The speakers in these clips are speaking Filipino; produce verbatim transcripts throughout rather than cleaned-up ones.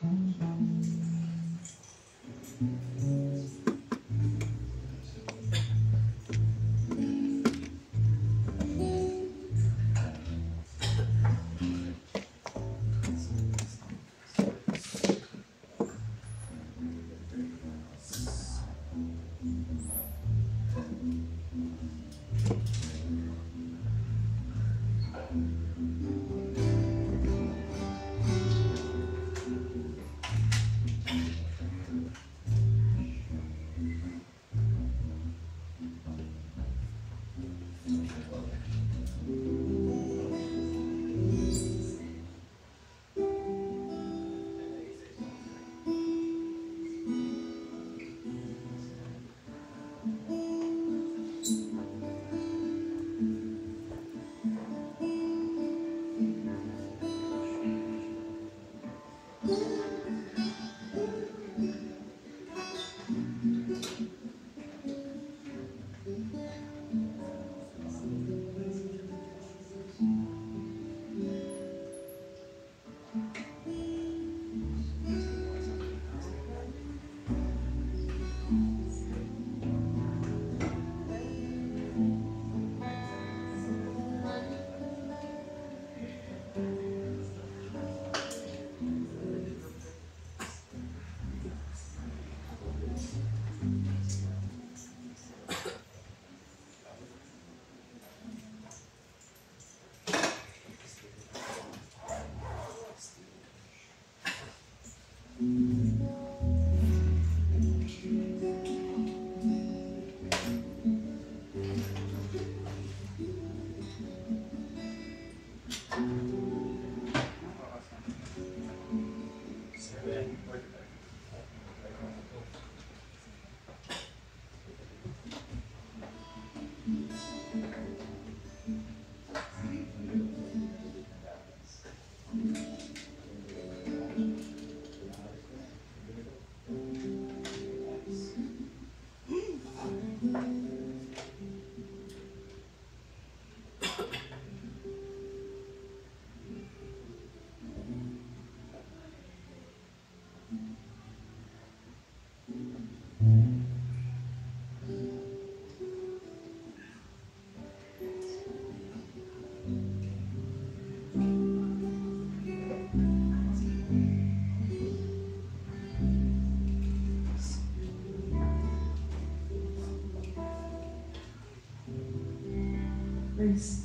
Praise.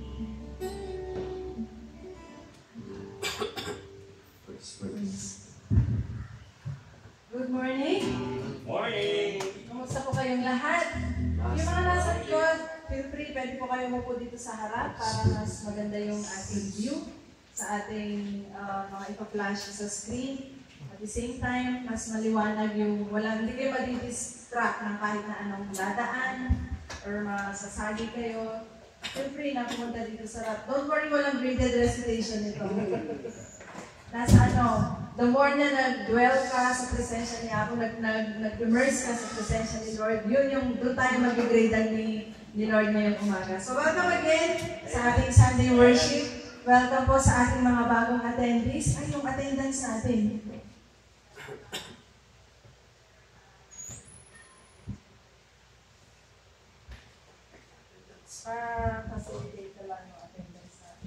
Good morning. Morning! Kumusta po kayong lahat? Yung mga nasa likod, feel free, pwede po kayo umupo dito sa harap para mas maganda yung ating view sa ating uh, mga ipa-flash sa screen. At the same time, mas maliwanag yung walang, hindi kayo madidistract ng kahit na anong dadaan or masasagi kayo. Feel free na pumunta dito sa harap. Don't worry, walang graded recitation ito. Nasa ano, the more na nag-dwell ka sa presensya niya, ako nag-immerse ka sa presensya ni Lord, yun yung doon tayo mag-gradean ni, ni Lord ngayong umaga. So welcome again sa ating Sunday worship. Welcome po sa ating mga bagong attendees. Ay, yung attendance natin. Para facilitate na lang yung attendance natin.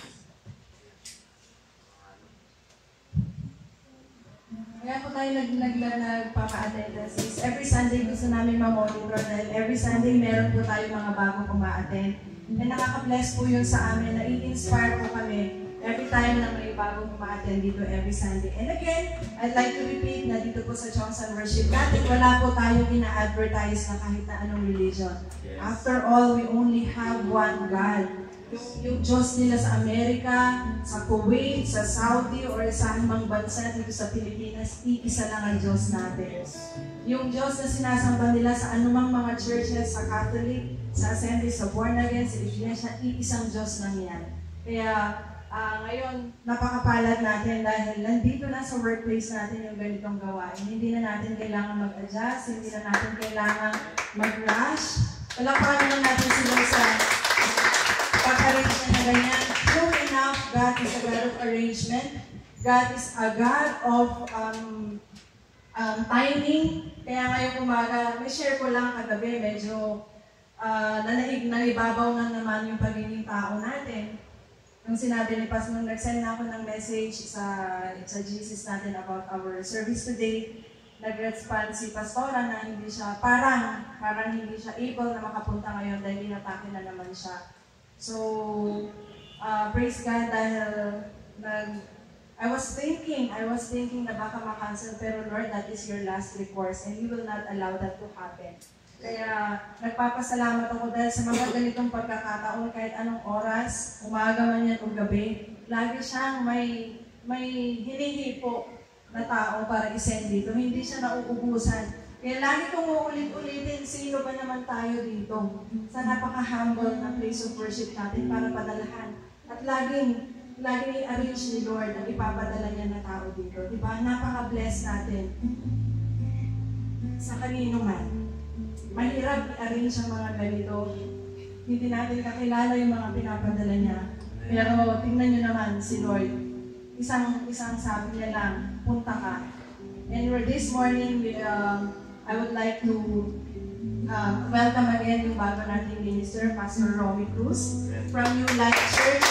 Kaya po tayo nagpapa-attendance. Every Sunday gusto namin ma-monitor dahil every Sunday meron po tayo mga bagong uma-attend. And nakaka-bless po yun sa amin, na-i-inspire po kami every time na may bagong uma-attend dito every Sunday. And again, I'd like to repeat na dito po sa Chongsan Worship natin, wala po tayo ina-advertise na kahit na anong religion. After all, we only have one God. Yung, yung Diyos nila sa Amerika, sa Kuwait, sa Saudi, or sa anumang bansa dito sa Pilipinas, iisa lang ang Diyos natin. Yung Diyos na sinasamba nila sa anumang mga churches, sa Catholic, sa Assembly, sa Born Again, sa Iglesia, iisang Diyos lang yan. Kaya uh, ngayon, napakapalad natin dahil nandito na sa workplace natin yung ganitong gawain. Hindi na natin kailangan mag-adjust, hindi na natin kailangan mag-rush. Palakpakan naman natin sila sa pag-arrange na ganyan. True enough, God is a God of arrangement. God is a God of um, um, timing. Kaya ngayong umaga, may share ko lang kagabi, medyo uh, nanaig, naibabaw na naman yung pagiging tao natin. Nung sinabi ni Pastor, nung nag-send na ako ng message sa, sa G C S natin about our service today, nag-respond si Pastora na hindi siya, parang, parang hindi siya able na makapunta ngayon dahil inatake na naman siya. So, uh, praise God dahil nag, I was thinking, I was thinking na baka makancel, pero Lord, that is your last recourse and you will not allow that to happen. Kaya nagpapasalamat ako dahil sa mga ganitong pagkakataon, kahit anong oras, umaga man yan o gabi, lagi siyang may, may hinihipo na tao para isend dito. Hindi siya nauubusan. Kaya lagi kong uulit-ulitin, sino ba naman tayo dito sa napaka-humble na place of worship natin para padalahan. At laging, laging i-arrange ni Lord ang ipapadala niya na tao dito. Diba? Napaka-bless natin sa kanino man. Mahirap i-arrange ang mga ganito. Hindi natin kakilala yung mga pinapadala niya. Pero tingnan nyo naman si Lord. Isang, isang sabi niya lang, punta ka. And for this morning, we, uh, I would like to uh, welcome again yung bago nating minister, Pastor Romy Cruz, from New Life Church.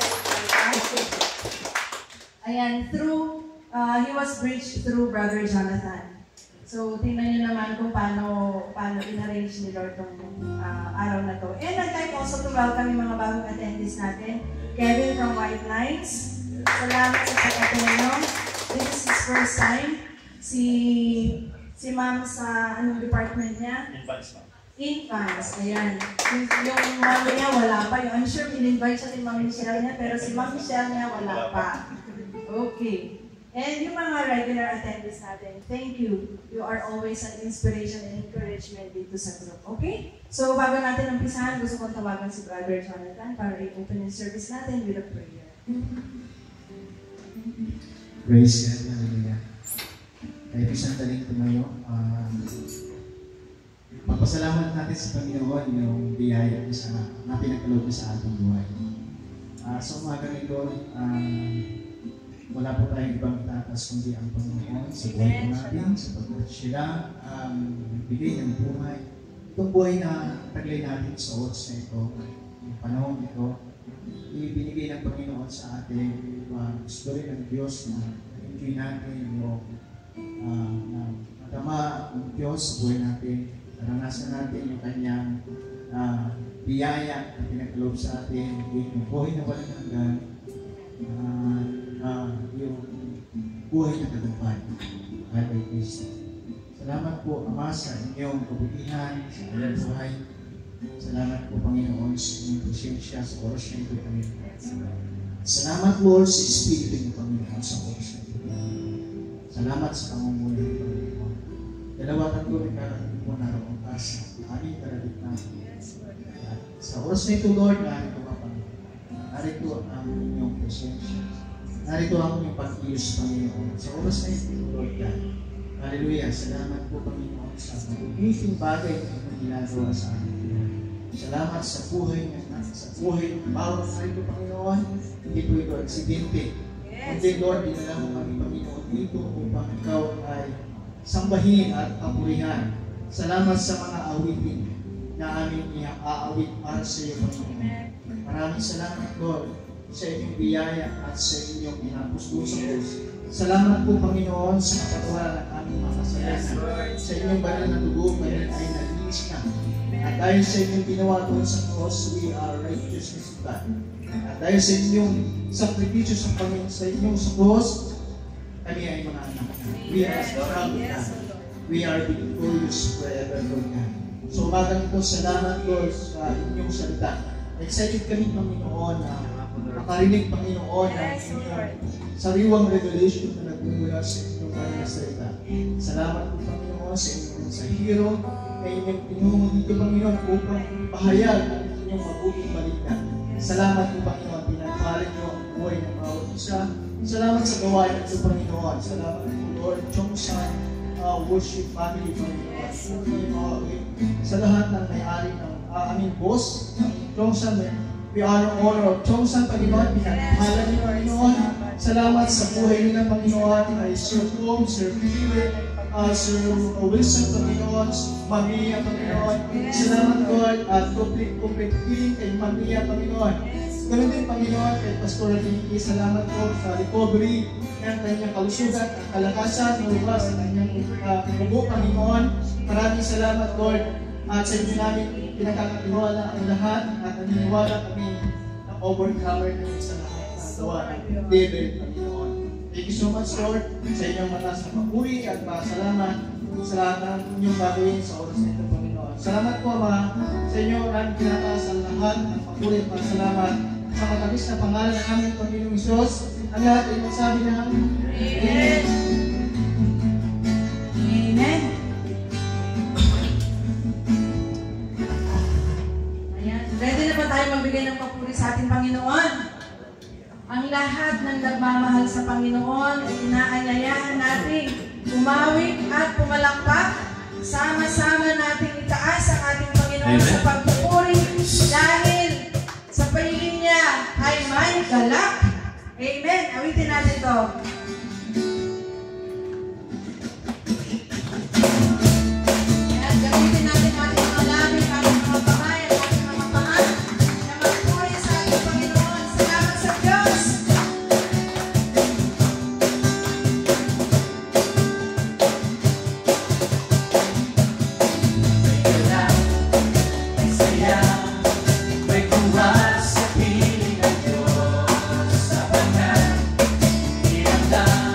Ayan, through, uh, he was bridged through Brother Jonathan. So, tingnan nyo naman kung paano, paano in-arrange ni Lord itong uh, araw na to. And I'd like also to welcome yung mga bagong attendees natin. Kevin from White Lines. Salamat sa pag-attend nyo. This is his first time. Si, si ma'am sa anong department niya? Infants, ma'am. Infants, ayan. Yung, yung mami niya wala pa. Yung, I'm sure in-invite siya si Ma'am Michelle niya, pero si Ma'am Michelle niya wala pa. Okay. And yung mga regular attendees natin, thank you. You are always an inspiration and encouragement dito sa group. Okay? So, bago natin umpisahan, gusto kong tawagan si Brother Jonathan para i-open yung service natin with a prayer. Praise God. Hallelujah. Kahit isang daling tumayo, uh, papasalamat natin sa Panginoon yung biyaya sa na pinagkaloob sa ating buhay. Uh, sa umaga nito, uh, wala po tayong ibang itatas kundi ang Panginoon sa buhay po natin, sapagkat sila ang um, bigay ng buhay. Itong buhay na taglay natin sa oras na ito, yung panahon ito, ibinigay ng Panginoon sa atin. Uh, gusto rin ng Diyos na enjoy natin yung uh, na matama ng Diyos sa buhay natin. Naranasan natin yung kanyang uh, biyaya na pinagkaloob sa atin, yung buhay na walang hanggan. Uh, Uh, yung buhay na katagumpay ay kay Kristo. Salamat po, Ama, sa inyong kabutihan sa inyong buhay. Salamat po, Panginoon, sa inyong presensya sa oras na ito, Panginoon. Salamat, Lord, sa Espiritu ng Panginoon sa oras na ito. Salamat sa pangungulay ng Panginoon. Dalawa tatlo rin karating po na roong tasa. Aming karalitang. Sa oras na ito, Lord, narito ka, Panginoon. Narito ang inyong presensya. Narito ang inyong pag-iyos, Panginoon. Sa oras na ito, Lord God. Hallelujah. Salamat po, Panginoon, sa magiging bagay na inyong ginagawa sa amin. Salamat sa buhay ng sa buhay ng bawat narito, Panginoon. Hindi po ito aksidente. Kundi, Lord, dinala mo kami, Panginoon, dito upang ikaw ay sambahin at papurihan. Salamat sa mga awitin na aming iaawit para sa iyo, Panginoon. Maraming salamat, Lord, sa inyong biyaya at sa inyong pinapuspusos. Salamat po, Panginoon, sa kapatawaran ng aming mga kasalanan. Sa inyong banal na dugo, ngayon ay nalinis na. At dahil sa inyong ginawa doon sa cross, we are righteousness of God. At dahil sa inyong sakripisyo sa Panginoon, sa inyong sa cross, kami ay mga anak na. We are strong God. We are victorious forever, Lord God. So, umagang ito, salamat, Lord, sa inyong salita. Excited kami, Panginoon, na makarinig, Panginoon, ng inyong sariwang revelation na nagmumula sa inyong mga salita. Salamat po, Panginoon, sa inyong sa hero na inyong pinungo dito, Panginoon, upang pahayag ang inyong mabuting balita. Salamat po, Panginoon, pinagpalit niyo ang buhay ng bawat isa. Salamat sa gawain ng ito, Panginoon. Salamat po, Lord, yung sa uh, worship family, Panginoon. Sa lahat ng may-ari ng uh, aming boss, yung sa we honor honor of Chongsan, Panginoon, pinagpahala niyo, Panginoon. Salamat sa buhay nila, Panginoon, ay Sir Tom, Sir Philip, uh, Sir Wilson, Panginoon, Mamia, Panginoon. Salamat, Lord, at complete, complete healing kay Mamia, Panginoon. Ganun din, Panginoon, kay Pastor Ricky, salamat po sa recovery ng kanyang kalusugan at kalakasan, mula sa kanyang uh, ubo, Panginoon. Maraming salamat, Lord, at sa inyo namin pinagkakatiwala ang lahat at naniniwala kami na overcomer ng sa lahat na gawa ng devil, Panginoon. Thank you so much, Lord, sa inyong mataas na papuri at pasalamat sa lahat ng inyong gagawin sa oras na ito, Panginoon. Salamat po, Ama, sa inyo namin pinataas ang lahat ng papuri at pasalamat sa matamis na pangalan ng aming Panginoong Isus. Ang lahat ay magsabi na Amen. Amen. Ayan. Ready na ba tayo magbigay ng papuri sa ating Panginoon? Ang lahat ng nagmamahal sa Panginoon ay inaanyayahan natin umawit at pumalakpak. Sama-sama natin itaas ang ating Panginoon Amen. sa pagpupuri dahil sa paligid niya ay may galak. Amen. Awitin natin ito. Ayan, gamitin natin ating mga labi, ating mga kamay, at ating mga paa na magpuri sa ating Panginoon. Salamat sa Diyos. May galak, may saya, may kuwas sa piling ng Diyos. Sapagat, iramdam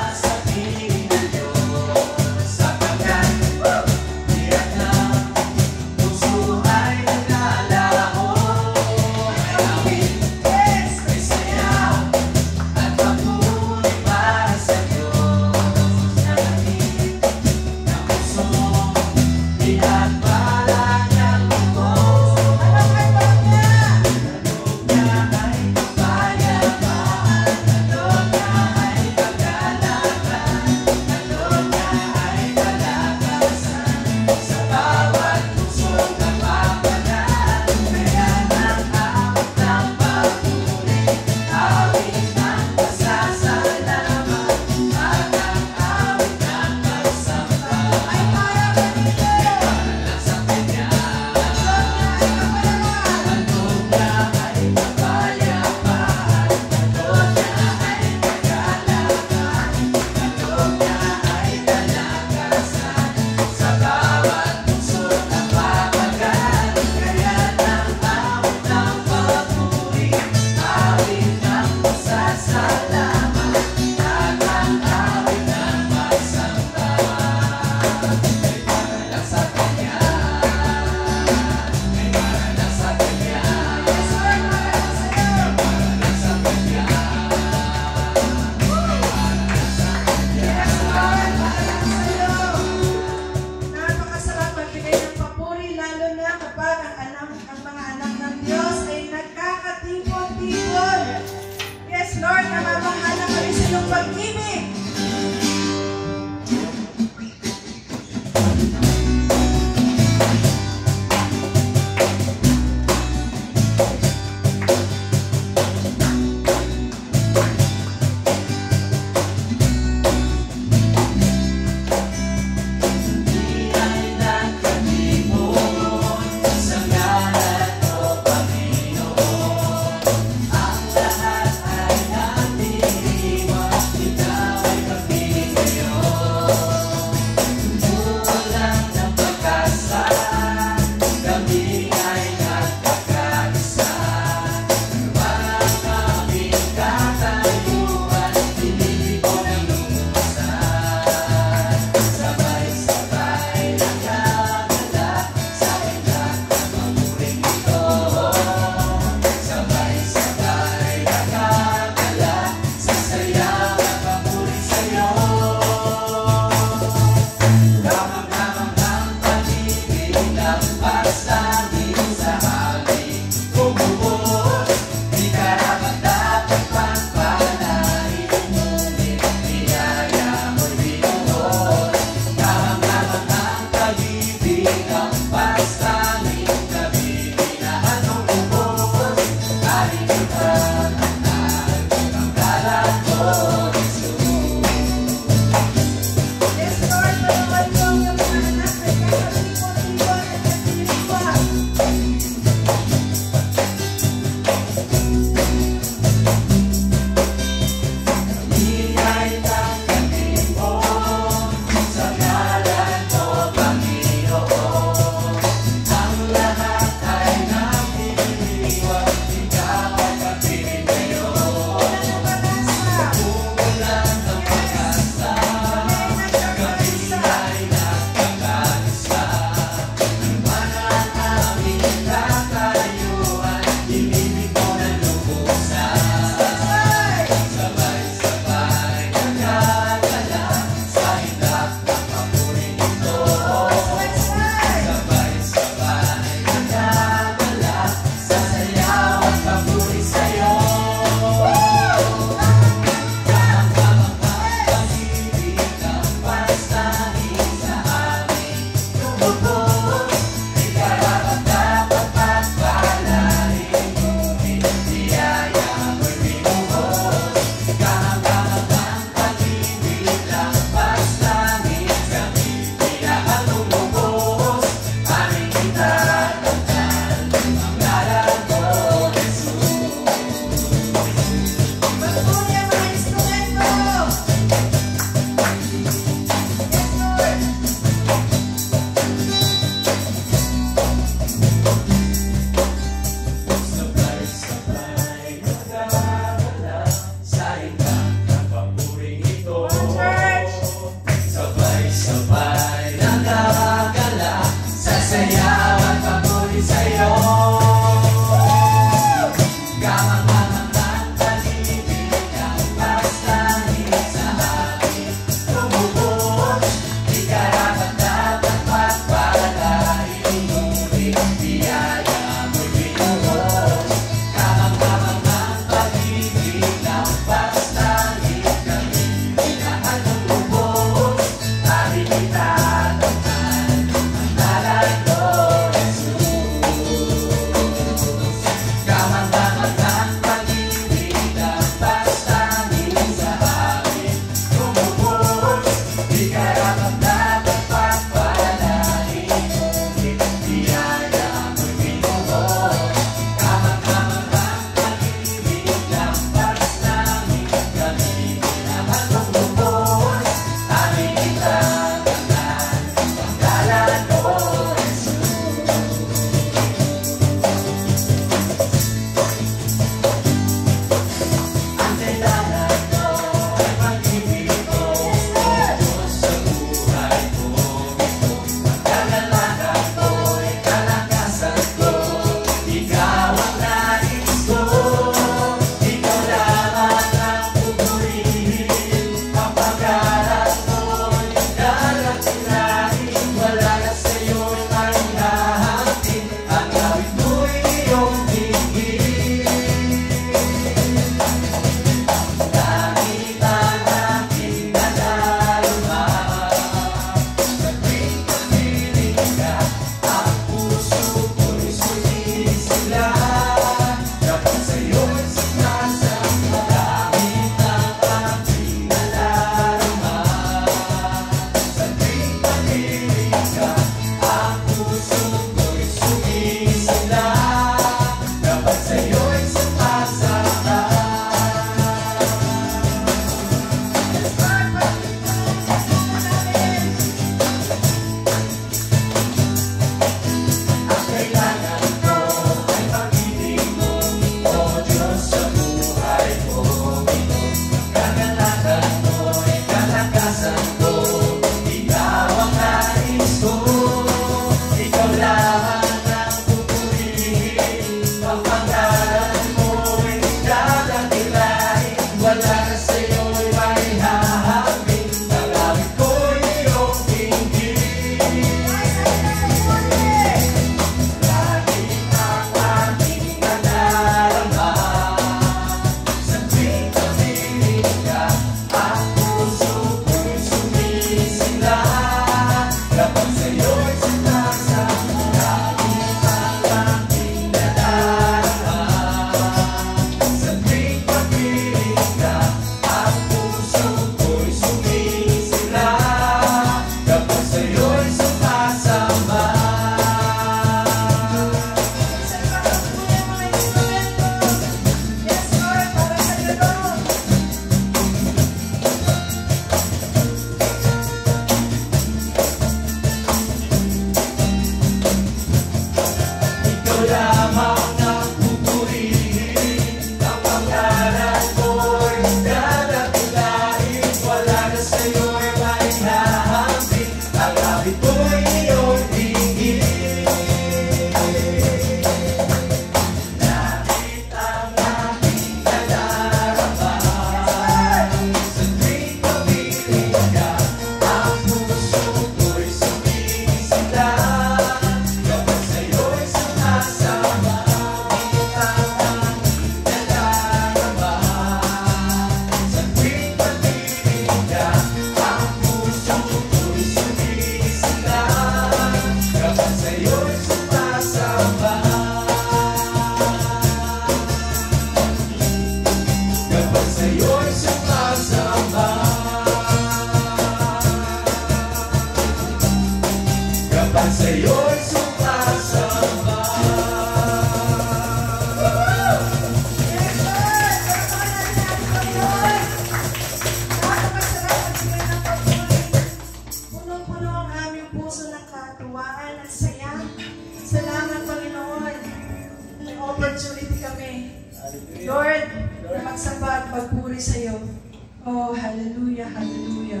opportunity kami, Lord, na magsamba at magpuri sa iyo. Oh, hallelujah, hallelujah.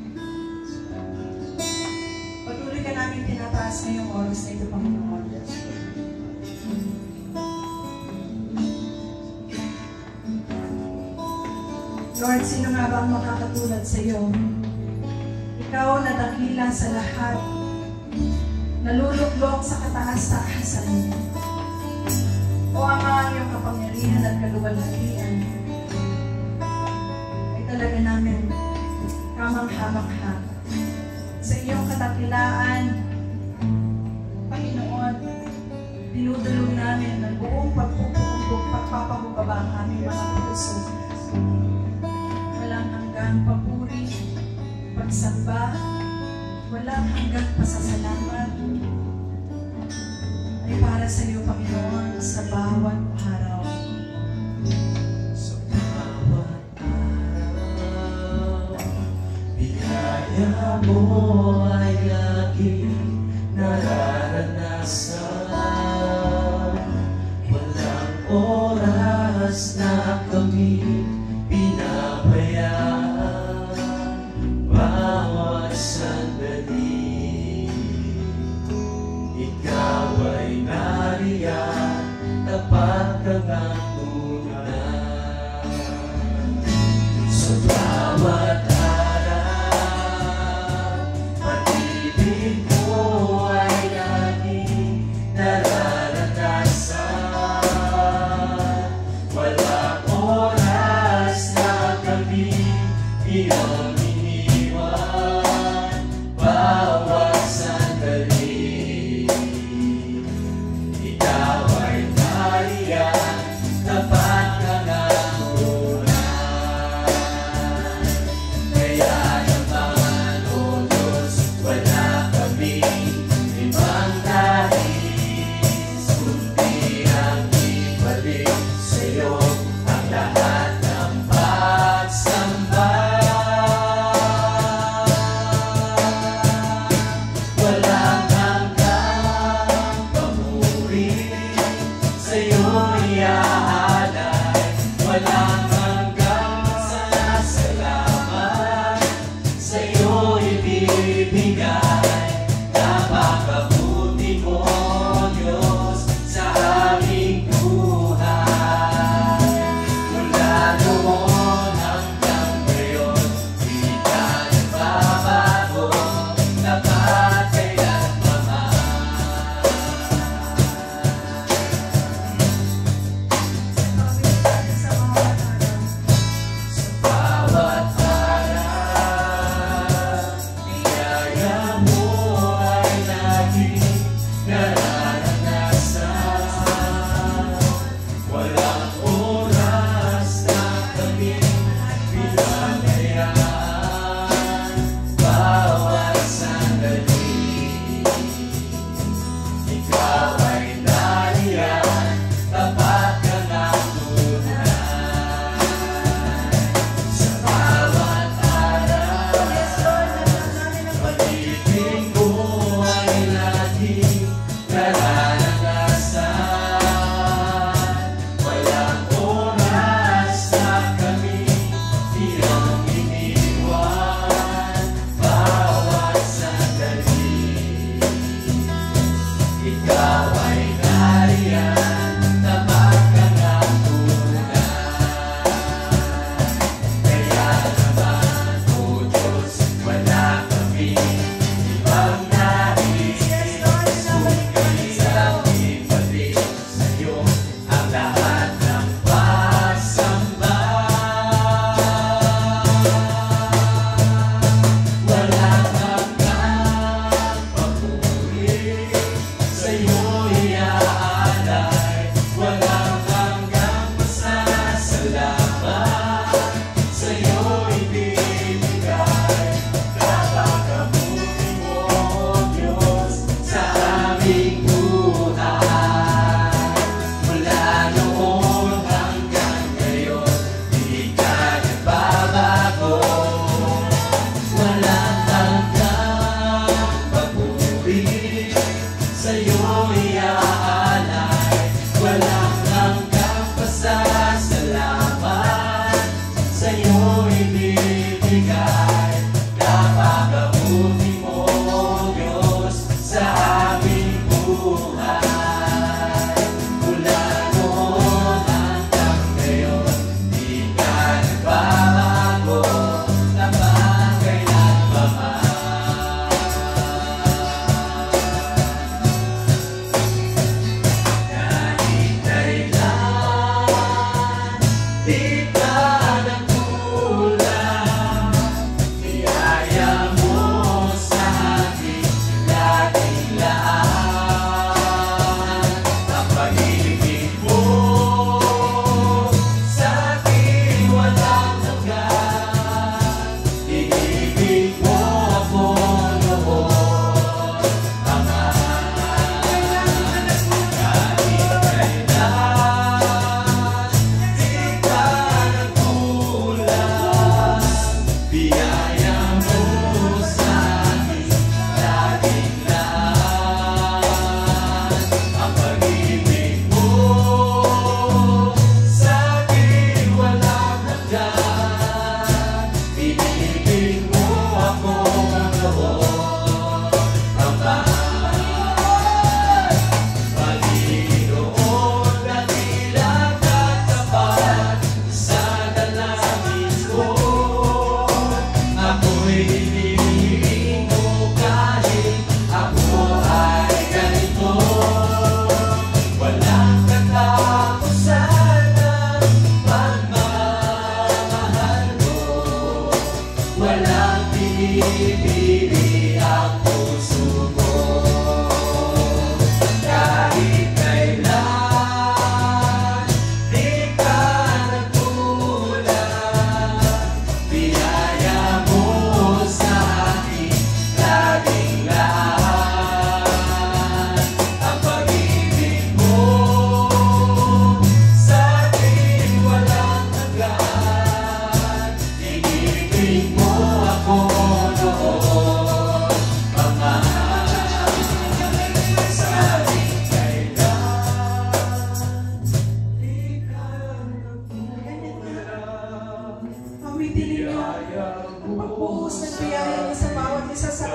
Patuloy ka namin tinataas ngayong oras na ito, Panginoon. Lord, sino nga ba ang makakatulad sa iyo? Ikaw na dakila sa lahat, naluluklok sa kataas-taasan. O Ama, ang iyong kapangyarihan at kaluwalhatian ay talaga namin kamangha-mangha. Sa iyong katakilaan, Panginoon, dinudulog namin ng buong pagpupumpog, pagpapahubaba ang aming mga puso. Walang hanggang papuri, pagsamba, walang hanggang pasasalamat ay para sa iyo, Panginoon, sa bawat araw. Sa bawat araw, biyaya mo ay laging nararanasan. Walang oras na kami pinabayaan, bawat sandali. Ikaw ay nariyan, tapat kang ang tunay. Sa bawat araw, pag-ibig mo ay laging nararanasan. Walang oras na kami iyong iniwan, bawat sandali. Ikaw ay nariyan, tapat kang ang tunay. Kaya naman, O Diyos, wala kaming ibang nais, kundi ang ibalik sa iyo ang lahat ng pagsamba. Walang hanggang papuri, sa iyo iaalay. Walang hanggang pasasalamat, sa iyo ibibigay. Napakabuti mo, Diyos, sa aming buhay. Mula noon hanggang ngayon, di ka nagbabago, tapat kailanman.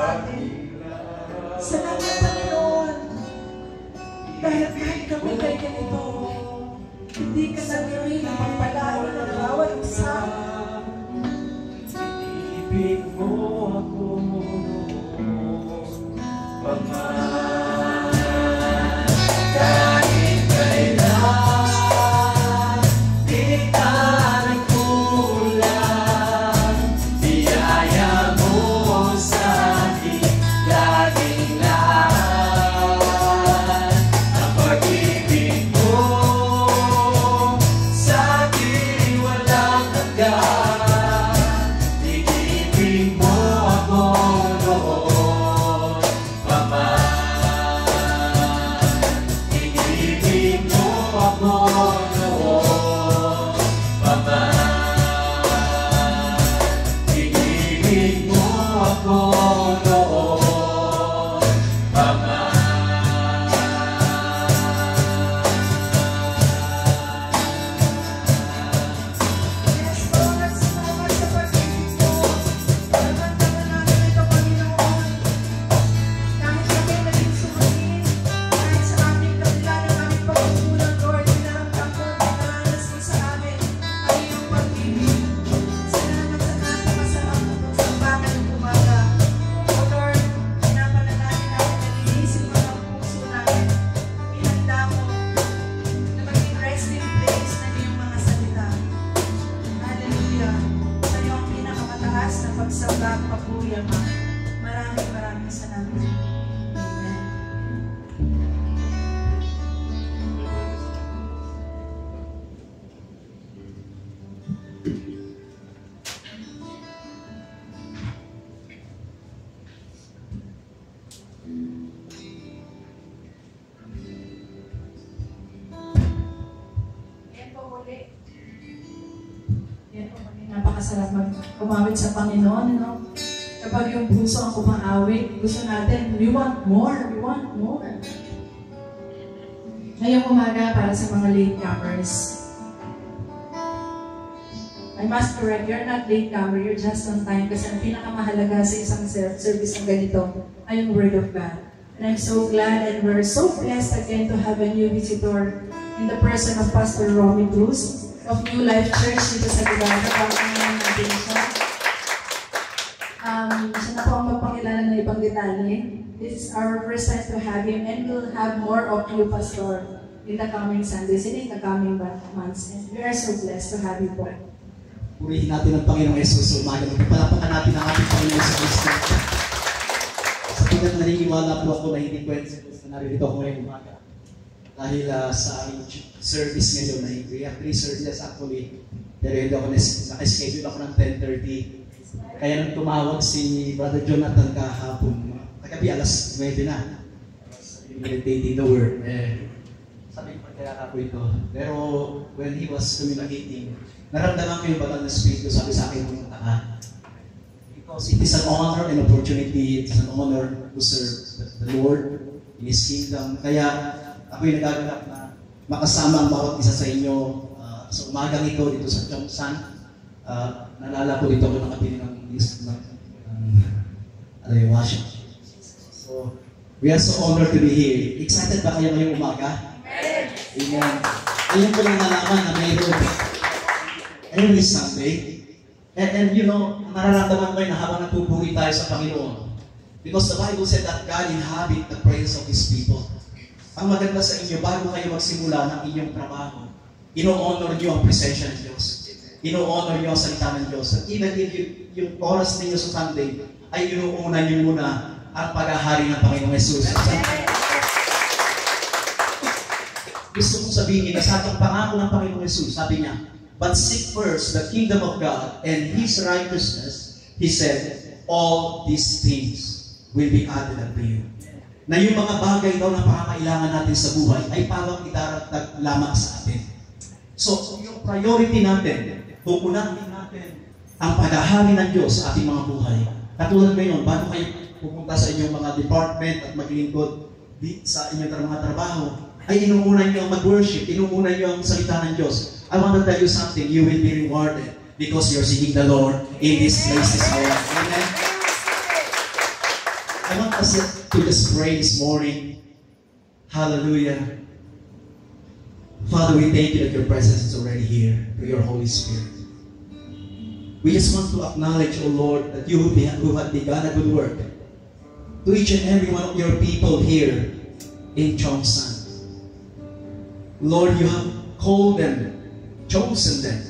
atin. Salamat, Panginoon. Dahil kahit kami kay ganito, hindi ka nagawin na pagpalain ng bawat isa. Ibig mo ako pagmahal. Kahit kailan di ka nagkulang, biyaya mo sa akin laging lahat. Ang pag-ibig mo sa akin walang hanggan. Ibig mo ako noon pa man. Ibig mo ako noon pa man. Ibig mo ako noon pa man. Yes, Lord, salamat sa pag-ibig mo. Naramdaman namin ito, Panginoon. Kahit kami naging sumanin, kahit sa aming kabila ng aming pagkukulang, Lord, pinaramdam mo, pinaranas mo sa amin ang iyong pag-ibig. Salamat sa napakasarap na pagsambahan ng umaga. O Lord, pinapanalangin namin na linisin mo ang puso namin. Inanda mo na maging resting place ng iyong mga salita. Hallelujah. Sa iyo ang pinakamataas na pagsamba at papuri, Ama. Maraming maraming salamat. Amen. Yan po muli. Yan po muli. Napakasarap mag kumawit sa Panginoon, no? Kapag yung puso ang kumaawit, gusto natin, we want more, we want more. Ngayong umaga, para sa mga latecomers, I must correct, you're not latecomer, you're just on time, kasi ang pinakamahalaga sa isang ser- service ng ganito ay yung Word of God. And I'm so glad and we're so blessed again to have a new visitor in the person of Pastor Romy Cruz of New Life Church dito sa Gibata. Pagkakas natin siya. Um, siya na po ang magpakilala ng ibang detalye. This is our first time to have him, and we'll have more of you, Pastor, in the coming Sundays and in the coming months. And we are so blessed to have you po. Purihin natin ang Panginoong Yesus. Umaga, magpapalapakan natin ang ating Panginoong Yesus Cristo. Sapagkat naniniwala po ako na hindi pwede na naririto ako ngayong umaga. Dahil uh, sa aming service ngayon, na we have three services actually. Pero hindi ako nakaschedule ako ng ten thirty. Kaya nang tumawag si Brother Jonathan kahapon, kagabi alas nuwebe na. Meditating the word. Eh, sabi ko, kaya ako ito. Pero when he was communicating, naramdaman ko yung banal na Espiritu, sabi sa akin, pumunta ka. Because it is an honor and opportunity, it is an honor to serve the Lord in His kingdom. Kaya ako'y nagaganap na makasama ang bawat isa sa inyo uh, sa umagang ito dito sa Chongsan. Uh, nalala ko dito ako nakapili ng list ng um, worship. So, we are so honored to be here. Excited ba kayo ngayong umaga? Amen! Amen. Ayun ko lang nalaman na mayroon every Sunday. And, and you know, nararamdaman ko yun na habang nagpupuri tayo sa Panginoon. Because the Bible said that God inhabit the praise of His people. Ang maganda sa inyo, bago kayo magsimula ng inyong trabaho, ino-honor niyo ang presensya ng Diyos. Ino-honor niyo ang salita ng Diyos. At even if you, yung oras ninyo sa Sunday, ay inuuna niyo muna ang paghahari ng Panginoong Yesus. Gusto kong sabihin na sa atong pangako ng Panginoong Yesus, sabi niya, but seek first the kingdom of God and His righteousness, He said, all these things will be added unto you. Na yung mga bagay daw na pangangailangan natin sa buhay ay parang idaragdag lamang sa atin. So, yung priority natin, pupunahin natin ang paghahari ng Diyos sa ating mga buhay. Katulad ngayon, bago kayo pupunta sa inyong mga department at maglingkod sa inyong mga trabaho, ay inuuna nyo ang mag-worship, inuuna nyo ang salita ng Diyos. I want to tell you something, you will be rewarded because you're seeking the Lord in this place this hour. Amen? I want us to just pray this morning. Hallelujah. Father, we thank you that your presence is already here through your Holy Spirit. We just want to acknowledge, O Lord, that you who have begun a good work to each and every one of your people here in Cheongsan. Lord, you have called them, chosen them.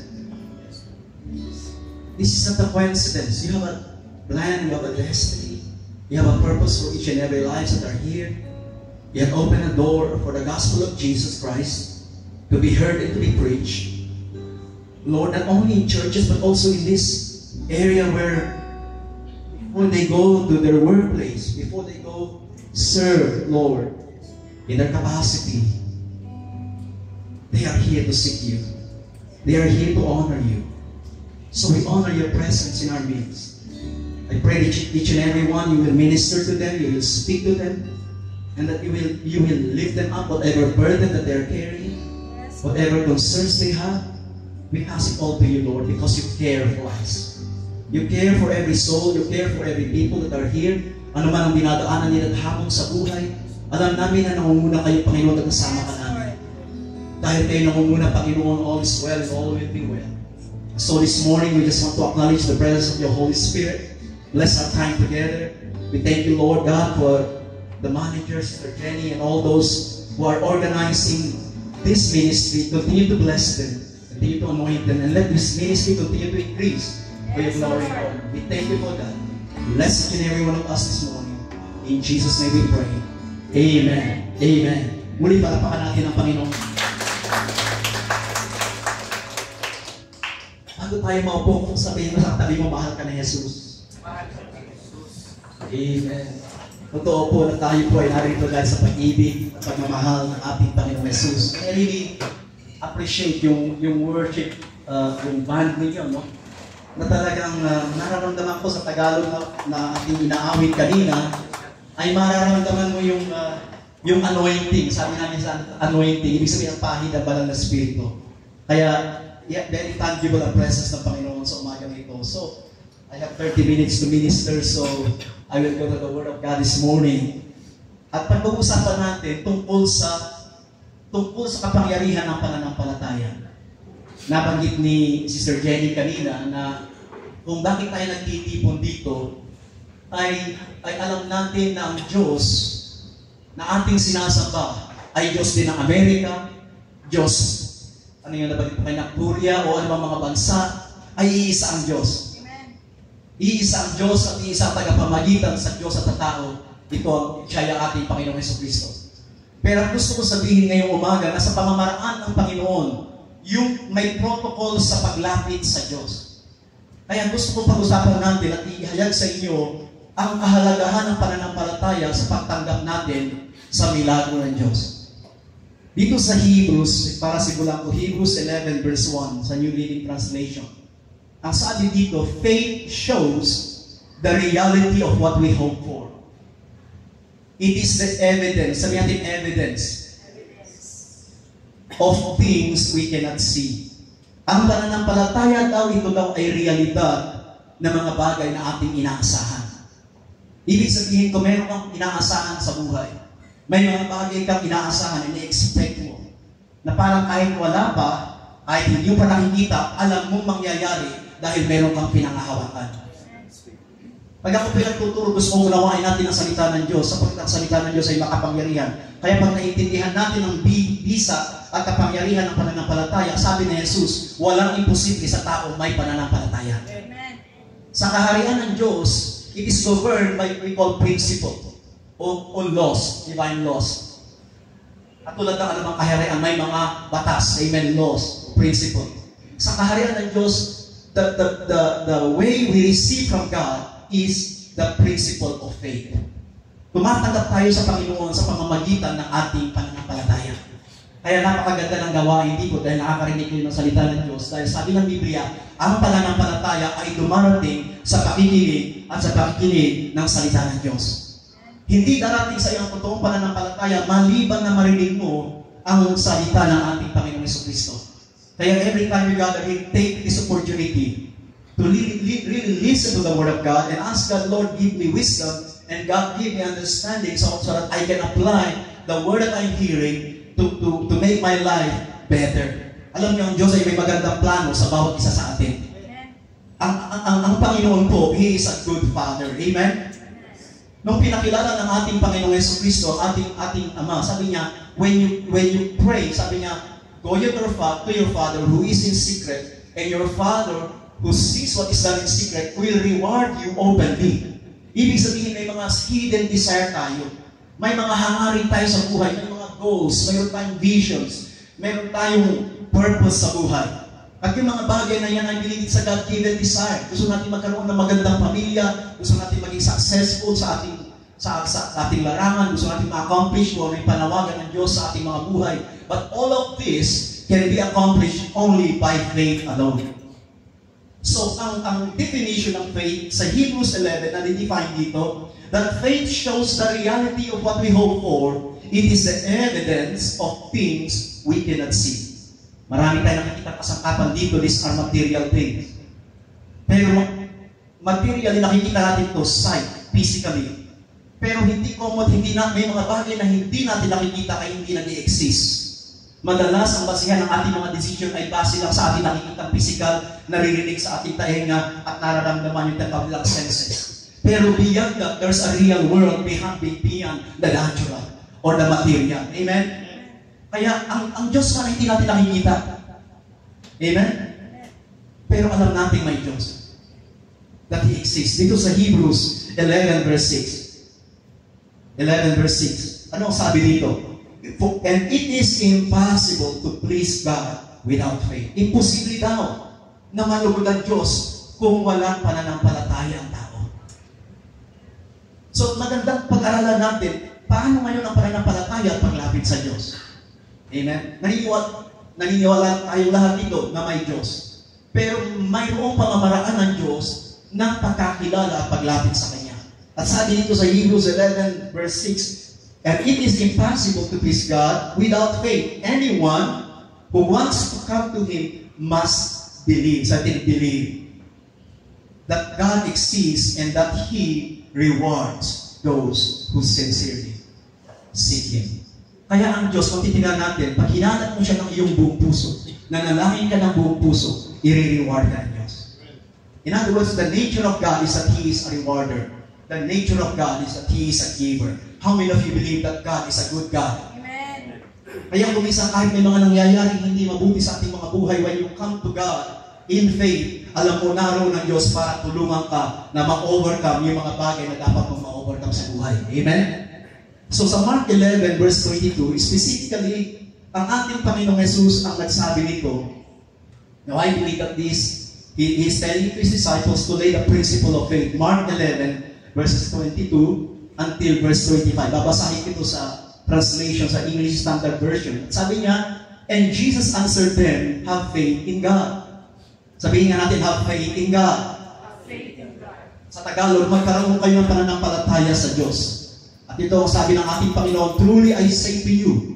This is not a coincidence. You have a plan, you have a destiny, you have a purpose for each and every lives that are here. You have opened a door for the gospel of Jesus Christ to be heard and to be preached. Lord, not only in churches, but also in this area where when they go to their workplace, before they go serve, Lord, in their capacity, they are here to seek you. They are here to honor you. So we honor your presence in our midst. I pray that each and every one, you will minister to them, you will speak to them, and that you will, you will lift them up, whatever burden that they are carrying, whatever concerns they have. We ask it all to you, Lord, because you care for us. You care for every soul, you care for every people that are here. Ano man ang dinadaanan nila at hamon sa buhay, alam namin na nangunguna kayo, Panginoon, at kasama ka namin. Dahil kayo nangunguna, Panginoon, all is well and all will be well. So this morning, we just want to acknowledge the presence of your Holy Spirit. Bless our time together. We thank you, Lord God, for the managers, Sister Jenny, and all those who are organizing this ministry. Continue to bless them. Continue to anoint them, and let this ministry continue to increase for your glory, Lord. We thank you for that. Bless each and every one of us this morning. In Jesus' name we pray. Amen. Amen. Muli palapakan natin ang Panginoon. Bago tayo maupo, kung sabihin mo sa tabi mo, mahal ka na Jesus. Amen. Totoo po na tayo po ay narito dahil sa pag-ibig at pagmamahal ng ating Panginoong Jesus. I really appreciate yung yung worship, uh, yung band ninyo, no? Na talagang uh, nararamdaman ko sa Tagalog na, na ating inaawit kanina, ay mararamdaman mo yung uh, yung anointing. Sabi namin sa anointing, ibig sabihin ang pahid ang banal na spirito. Kaya, yeah, very tangible ang presence ng Panginoon sa umaga nito. So, I have thirty minutes to minister, so I will go to the Word of God this morning. At pag-uusapan natin tungkol sa tungkol sa kapangyarihan ng pananampalataya. Nabanggit ni Sister Jenny kanina na kung bakit tayo nagtitipon dito ay, ay alam natin na ang Diyos na ating sinasamba ay Diyos din ng Amerika, Diyos, ano yung nabanggit po kayo ng Korea o ano mga bansa, ay iisa ang Diyos. Amen. Iisa ang Diyos at iisa ang tagapamagitan sa Diyos at sa tao. Ito ang siya ang ating Panginoong Jesucristo. Pero gusto ko sabihin ngayong umaga na sa pamamaraan ng Panginoon, yung may protocol sa paglapit sa Diyos. Kaya gusto ko pag-usapan natin at ihayag sa inyo ang kahalagahan ng pananampalataya sa pagtanggap natin sa milagro ng Diyos. Dito sa Hebrews, para simulan ko, Hebrews eleven verse one sa New Living Translation. Ang sabi dito, faith shows the reality of what we hope for. It is the evidence, sabi natin evidence, of things we cannot see. Ang pananampalataya daw, ito daw ay realidad ng mga bagay na ating inaasahan. Ibig sabihin ko, meron kang inaasahan sa buhay. May mga bagay kang inaasahan, ina-expect mo, na parang kahit wala pa, ay hindi mo pa nakikita, alam mong mangyayari dahil meron kang pinangahawakan. Pag ako pinagtuturo, gusto kong unawain natin ang salita ng Diyos, sapagkat ang salita ng Diyos ay makapangyarihan. Kaya pag naiintindihan natin ang bisa at kapangyarihan ng pananampalataya, sabi ni Jesus, walang imposible sa tao may pananampalataya. Amen. Sa kaharian ng Diyos, it is governed by what we call principle o, o laws, divine laws. At tulad ng anumang kaharian, may mga batas, amen, laws, principle. Sa kaharian ng Diyos, the, the, the, the way we receive from God is the principle of faith. Tumatanggap tayo sa Panginoon sa pamamagitan ng ating pananampalataya. Kaya napakaganda ng gawain dito dahil nakakarinig kayo ng salita ng Diyos. Dahil sabi ng Biblia, ang pananampalataya ay dumarating sa pakikinig at sa pakikinig ng salita ng Diyos. Hindi darating sa iyong totoong pananampalataya maliban na marinig mo ang salita ng ating Panginoong Jesucristo. Kaya every time you gather here, take this opportunity to really, really listen to the Word of God and ask God, Lord, give me wisdom and God give me understanding so, so that I can apply the word that I'm hearing to, to, to make my life better. Alam niyo, ang Diyos ay may magandang plano sa bawat isa sa atin. Ang, ang, ang, ang Panginoon po, He is a good Father. Amen? Nung pinakilala ng ating Panginoong Yesu Cristo, ating, ating Ama, sabi niya, when you, when you pray, sabi niya, go to your, fa- to your Father who is in secret, and your Father who sees what is done in secret will reward you openly. Ibig sabihin, may mga hidden desire tayo. May mga hangarin tayo sa buhay, may mga goals, mayroon tayong visions, mayroon tayong purpose sa buhay. At yung mga bagay na yan ay binigit sa God-given desire. Gusto natin magkaroon ng magandang pamilya, gusto natin maging successful sa ating sa, sa ating larangan, gusto natin ma-accomplish kung ano yung panawagan ng Diyos sa ating mga buhay. But all of this can be accomplished only by faith alone. So, ang, ang definition ng faith sa Hebrews eleven na define dito, that faith shows the reality of what we hope for. It is the evidence of things we cannot see. Marami tayong nakikita kasangkapan dito, these are material things. Pero materially nakikita natin to sight, physically. Pero hindi common, hindi na, may mga bagay na hindi natin nakikita ay hindi nag-i-exist. Madalas ang basihan ng ating mga decision ay base lang sa ating nakikitang physical, naririnig sa ating tahenga at nararamdaman yung kabilang senses. Pero beyond that, there's a real world behind, beyond the natural or the material. Amen? Kaya ang, ang Diyos nga hindi natin nakikita. Amen? Pero alam natin may Diyos. That He exists. Dito sa Hebrews eleven verse six. eleven verse six. Ano ang sabi dito? And it is impossible to please God without faith. Imposible daw na malugod ang Diyos kung walang pananampalataya ang tao. So magandang pag-aralan natin paano ngayon ang pananampalataya at paglapit sa Diyos. Amen? Naniniwala, naniniwala tayo lahat dito na may Diyos. Pero mayroong pamamaraan ng Diyos ng pagkakilala at paglapit sa Kanya. At sabi dito sa Hebrews eleven verse six, and it is impossible to please God without faith. Anyone who wants to come to Him must believe. Sa atin, believe that God exists and that He rewards those who sincerely seek Him. Kaya ang Diyos, kung titignan natin, pag hinanap mo siya ng iyong buong puso, nanalangin ka ng buong puso, i-reward ka ng Diyos. In other words, the nature of God is that He is a rewarder. The nature of God is that He is a giver. How many of you believe that God is a good God? Amen. Kaya kung minsan kahit may mga nangyayaring hindi mabuti sa ating mga buhay, when you come to God in faith, alam mo naroon ng Diyos para tulungan ka na ma-overcome yung mga bagay na dapat mong ma-overcome sa buhay. Amen? So sa Mark eleven verse twenty-two, specifically, ang ating Panginoong Jesus ang nagsabi nito. Now I believe that this, He, he is telling to His disciples to lay the principle of faith. Mark eleven verses twenty-two until verse twenty-five. Babasahin ito sa translation sa English Standard Version. Sabi niya, and Jesus answered them, have faith in God. Sabihin nga natin, have faith in God. Have faith in God. Sa Tagalog, magkaroon kayo ng pananampalataya sa Diyos. At ito ang sabi ng ating Panginoon, truly I say to you,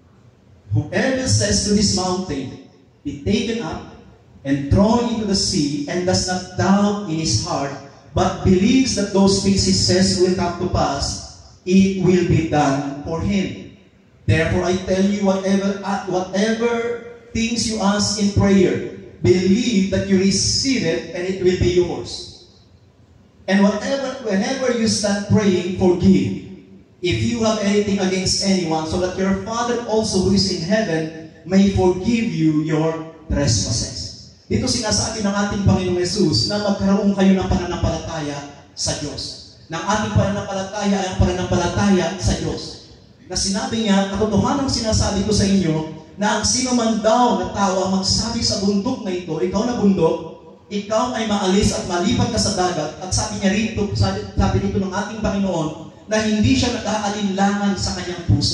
whoever says to this mountain, be taken up and thrown into the sea, and does not doubt in his heart, but believes that those things he says will come to pass, it will be done for him. Therefore I tell you, whatever, whatever things you ask in prayer, believe that you receive it, and it will be yours. And whatever, whenever you stand praying, forgive, if you have anything against anyone, so that your Father also who is in heaven may forgive you your trespasses. Dito sinasabi ng ating Panginoong Jesus na magkaroon kayo ng pananampalataya sa Diyos. Ng ating pananampalataya ay ang pananampalataya sa Diyos. Na sinabi niya, katotohanan sinasabi ko sa inyo, na ang sino man daw na tao ang magsabi sa bundok na ito, ikaw na bundok, ikaw ay maalis at malipat ka sa dagat. At sabi niya rito, sabi, sabi dito ng ating Panginoon, na hindi siya nag-aalinlangan sa kanyang puso.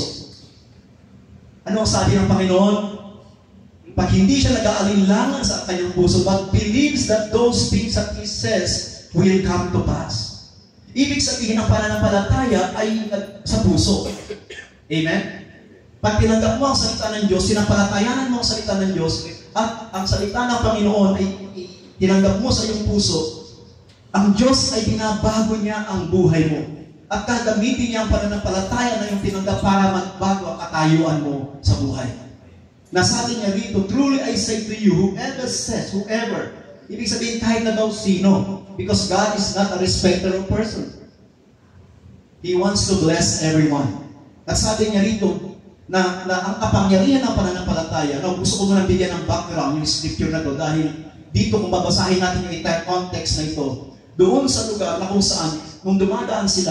Ano ang sabi ng Panginoon? Pag hindi siya nag-aalinlangan sa kanyang puso, but believes that those things that He says will come to pass. Ibig sabihin ng pananampalataya ay sa puso. Amen? Pag tinanggap mo ang salita ng Diyos, sinampalatayanan mo ang salita ng Diyos, at ang salita ng Panginoon ay tinanggap mo sa iyong puso, ang Diyos ay binabago niya ang buhay mo. At gagamitin niya ang pananampalataya na yung tinanggap para magbago ang katayuan mo sa buhay. Nasabi niya rito, truly I say to you, whoever says, whoever, ibig sabihin kahit na daw sino, because God is not a respecter of person. He wants to bless everyone. Nasabi niya rito, na, na ang kapangyarihan ng pananampalataya, no, gusto ko muna bigyan ng background, yung scripture na to, dahil dito kung babasahin natin yung entire context na ito, doon sa lugar na kung saan, nung dumadaan sila,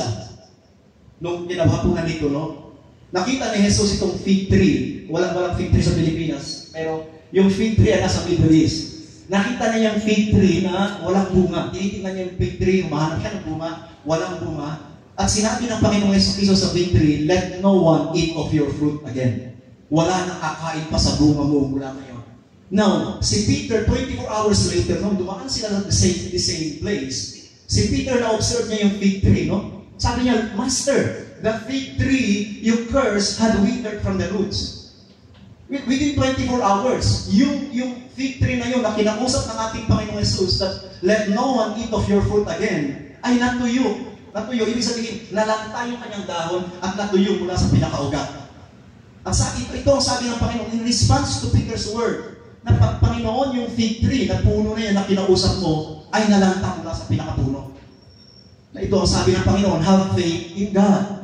nung kinahapunan dito, no, nakita ni Jesus itong fig tree. Walang walang fig tree sa Pilipinas, pero yung fig tree ay nasa Middle East. Nakita niya yung fig tree na walang bunga. Tinitingnan niya yung fig tree, umahanap siya ng bunga, walang bunga. At sinabi ng Panginoong Jesucristo sa fig tree, let no one eat of your fruit again. Wala nang kakain pa sa bunga mo mula ngayon. Now, si Peter, twenty-four hours later, nung dumaan sila sa the same, the same place, si Peter na-observe niya yung fig tree, no? Sabi niya, Master, the fig tree you cursed had withered from the roots. Within twenty-four hours, yung, yung fig tree na yun na kinausap ng ating Panginoong Jesus that let no one eat of your fruit again, ay natuyo. Natuyo, ibig sabihin, nalanta yung kanyang dahon at natuyo mula sa pinakaugat. At sa ito, ito ang sabi ng Panginoon in response to Peter's word, na Panginoon yung fig tree na puno na yan na kinausap mo ay nalanta mula sa pinakapuno. Na ito ang sabi ng Panginoon, have faith in God.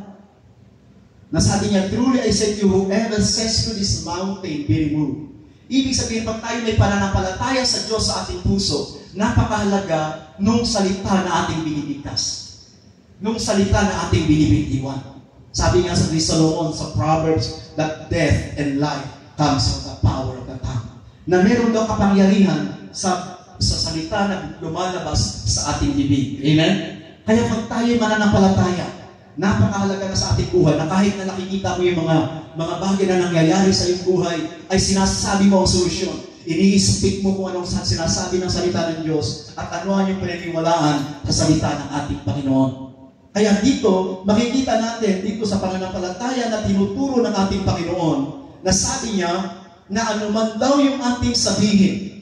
Nasabi niya, truly I say to you, whoever says to this mountain, be removed. Ibig sabihin, pag tayo may pananampalataya sa Diyos sa ating puso, napakahalaga nung salita na ating binibigkas. Nung salita na ating binibitiwan. Sabi nga sa Solomon sa Proverbs, that death and life comes from the power of the tongue. Na meron daw kapangyarihan sa, sa salita na lumalabas sa ating bibig. Amen? Kaya pag tayo mananampalataya, napakahalaga na sa ating buhay na kahit na nakikita mo yung mga mga bagay na nangyayari sa iyong buhay, ay sinasabi mo ang solusyon. Ini-speak mo kung anong sinasabi ng salita ng Diyos at ano ang yung pinaniwalaan sa salita ng ating Panginoon. Kaya dito, makikita natin dito sa pananampalataya na tinuturo ng ating Panginoon na sabi niya na anuman daw yung ating sabihin,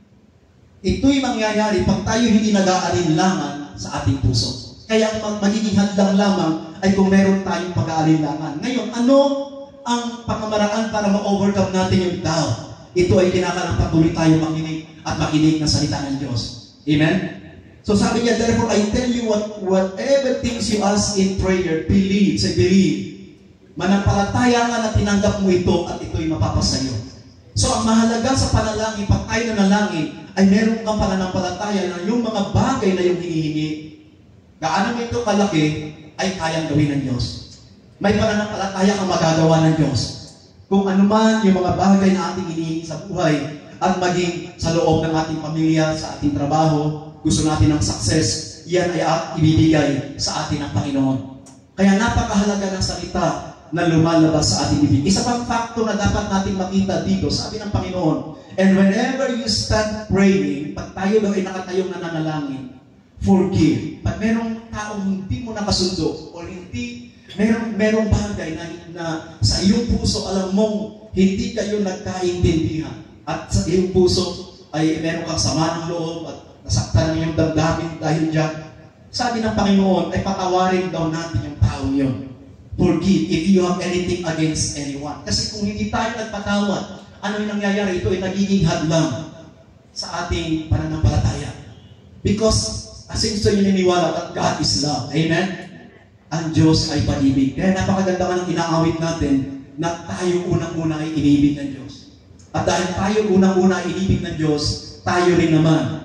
ito'y mangyayari pag tayo hindi nag-aalinlangan sa ating puso. Kaya ang magiging hadlang lamang ay kung meron tayong pag-aalinlangan. Ngayon, ano ang pamamaraan para ma-overcome natin yung doubt? Ito ay kinakailangan patuloy tayo makinig at makinig ng salita ng Diyos. Amen? So sabi niya, therefore I tell you what whatever things you ask in prayer, believe, say believe. Manampalataya ka na tinanggap mo ito at ito'y mapapasayo. So ang mahalaga sa panalangin, pag tayo nanalangin, ay meron kang pananampalataya na yung mga bagay na yung hinihingi, gaano mo ito kalaki, ay kayang gawin ng Diyos. May pananampalataya kang magagawa ng Diyos. Kung ano man yung mga bagay na ating hinihingi sa buhay, at maging sa loob ng ating pamilya, sa ating trabaho, gusto natin ng success, yan ay ibibigay sa atin ng Panginoon. Kaya napakahalaga ng salita na lumalabas sa ating bibig. Isa pang factor na dapat natin makita dito, sabi ng Panginoon, and whenever you stand praying, pag tayo daw ay nakatayong nananalangin, forgive. Pag merong taong hindi mo nakasundo, o hindi, merong, merong bagay na, na sa iyong puso, alam mong hindi kayo nagkaintindihan, at sa iyong puso ay meron kang sama ng loob at nasaktan ng iyong damdamin dahil dyan. Sabi ng Panginoon ay patawarin daw natin yung taong yun. Forgive if you have anything against anyone. Kasi kung hindi tayo nagpatawad, ano yung nangyayari? Ito ay nagiging hadlang sa ating pananampalataya. Because asin sa inyo niniwala that God is love. Amen? Ang Diyos ay pag-ibig. Kaya napakaganda ka ng inaawit natin na tayo unang-una ay inibig ng Diyos. At dahil tayo unang-una ay inibig ng Diyos, tayo rin naman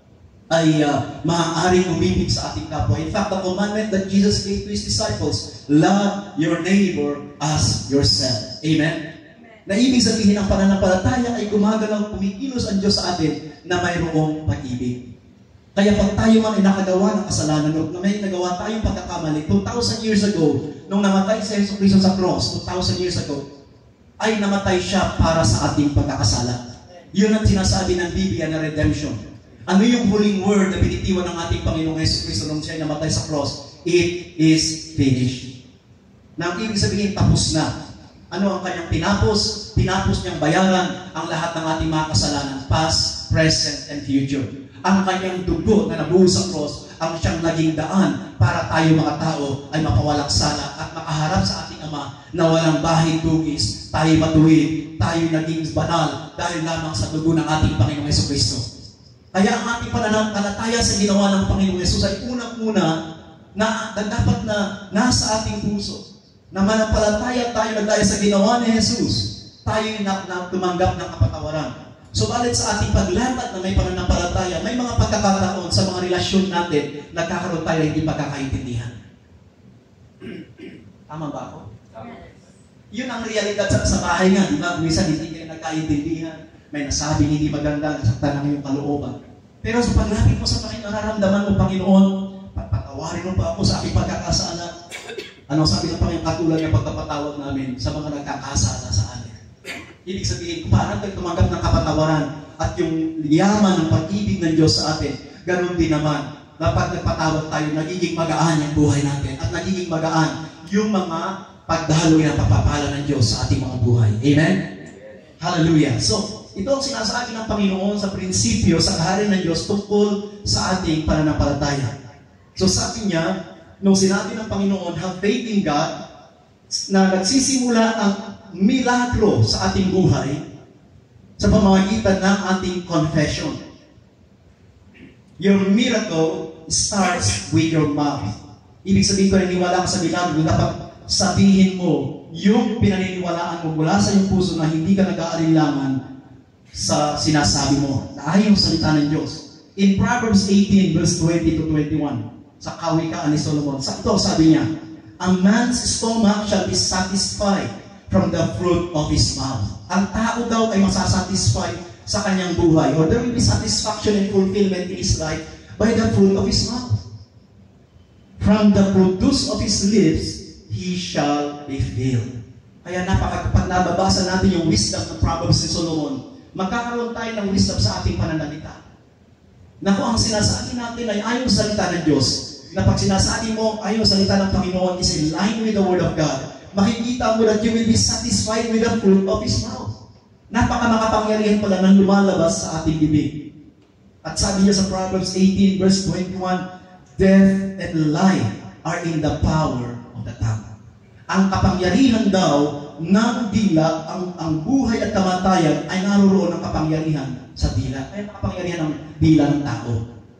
ay uh, maaaring umibig sa ating kapwa. In fact, the commandment that Jesus gave to His disciples, love your neighbor as yourself. Amen? Amen. Na ibig sabihin ng pananampalataya ay gumagalaw, kumikilos ang Diyos sa atin na mayroong pag-ibig. Kaya pag tayo man ay nakagawa ng kasalanan, na may nagawa tayong pagkakamali, two thousand years ago, nung namatay si Jesus Cristo sa cross, two thousand years ago, ay namatay siya para sa ating pagkakasala. Yun ang sinasabi ng Biblia na redemption. Ano yung huling word na binitiwan ng ating Panginoong Yesu Cristo nung siya namatay sa cross? It is finished. Na ang ibig sabihin, tapos na. Ano ang kanyang tinapos? Tinapos niyang bayaran ang lahat ng ating mga kasalanan, past, present, and future. Ang kanyang dugo na nabuhos sa cross, ang siyang naging daan para tayo mga tao ay mapawalang sala at makaharap sa ating Ama na walang bahid dugis, tayo matuwid, tayo naging banal dahil lamang sa dugo ng ating Panginoong Jesucristo. Kaya ang ating pananampalataya sa ginawa ng Panginoong Yesus ay unang-una na, na dapat na nasa ating puso. Na manampalataya tayo na dahil sa ginawa ni Jesus, tayo na, na tumanggap ng kapatawaran. Subalit sa ating paglapat na may pananampalataya, may mga pagkakataon sa mga relasyon natin, nagkakaroon tayo hindi pagkakaintindihan. Tama ba ako? Yun ang realidad sa, sa bahay nga, di ba? Minsan hindi kayo nagkaintindihan, may nasabing hindi maganda, nasaktan ang iyong kalooban. Pero sa paglapit mo sa Panginoon, nararamdaman mo, Panginoon, patawarin mo pa ako sa aking pagkakasala. Ano sabi ng Panginoon, katulad ng pagkapatawag namin sa mga nagkakasala sa amin. Ibig sabihin, parang tayo tumanggap ng kapatawaran at yung yaman ng pag-ibig ng Diyos sa atin, ganun din naman. Dapat nagpatawad tayo, nagiging magaan yung buhay natin at nagiging magaan yung mga pagdaloy ng pagpapala ng Diyos sa ating mga buhay. Amen? Hallelujah. So, ito ang sinasabi ng Panginoon sa prinsipyo sa kaharian ng Diyos tungkol sa ating pananampalataya. So sabi niya, nung sinabi ng Panginoon, have faith in God, na nagsisimula ang milagro sa ating buhay sa pamamagitan ng ating confession. Your miracle starts with your mouth. Ibig sabihin ko, naniwala ka sa milagro, dapat sabihin mo yung pinaniniwalaan mo mula sa iyong puso na hindi ka nag-aalinlangan sa sinasabi mo. Na ayaw salita ng Diyos. In Proverbs eighteen, verse twenty to twenty-one, sa kawikaan ni Solomon, sa ito sabi niya, a man's stomach shall be satisfied from the fruit of his mouth. Ang tao daw ay masasatisfy sa kanyang buhay, or there will be satisfaction and fulfillment in his life by the fruit of his mouth. From the produce of his lips, he shall be filled. Kaya napaka, kapag nababasa natin yung wisdom ng Proverbs ni Solomon, magkakaroon tayo ng wisdom sa ating pananalita. Na kung ang sinasabi natin ay ayaw sa salita ng Diyos, na pag sinasabi mo ayaw sa salita ng Panginoon is in line with the Word of God, makikita mo that you will be satisfied with the fruit of His mouth. Napaka-makapangyarihan pala ng lumalabas sa ating bibig. At sabi niya sa Proverbs eighteen, verse twenty-one, death and life are in the power of the tongue. Ang kapangyarihan daw ng dila, ang, ang buhay at kamatayan ay naroon ng kapangyarihan sa dila. Ay kapangyarihan ng dila ng tao.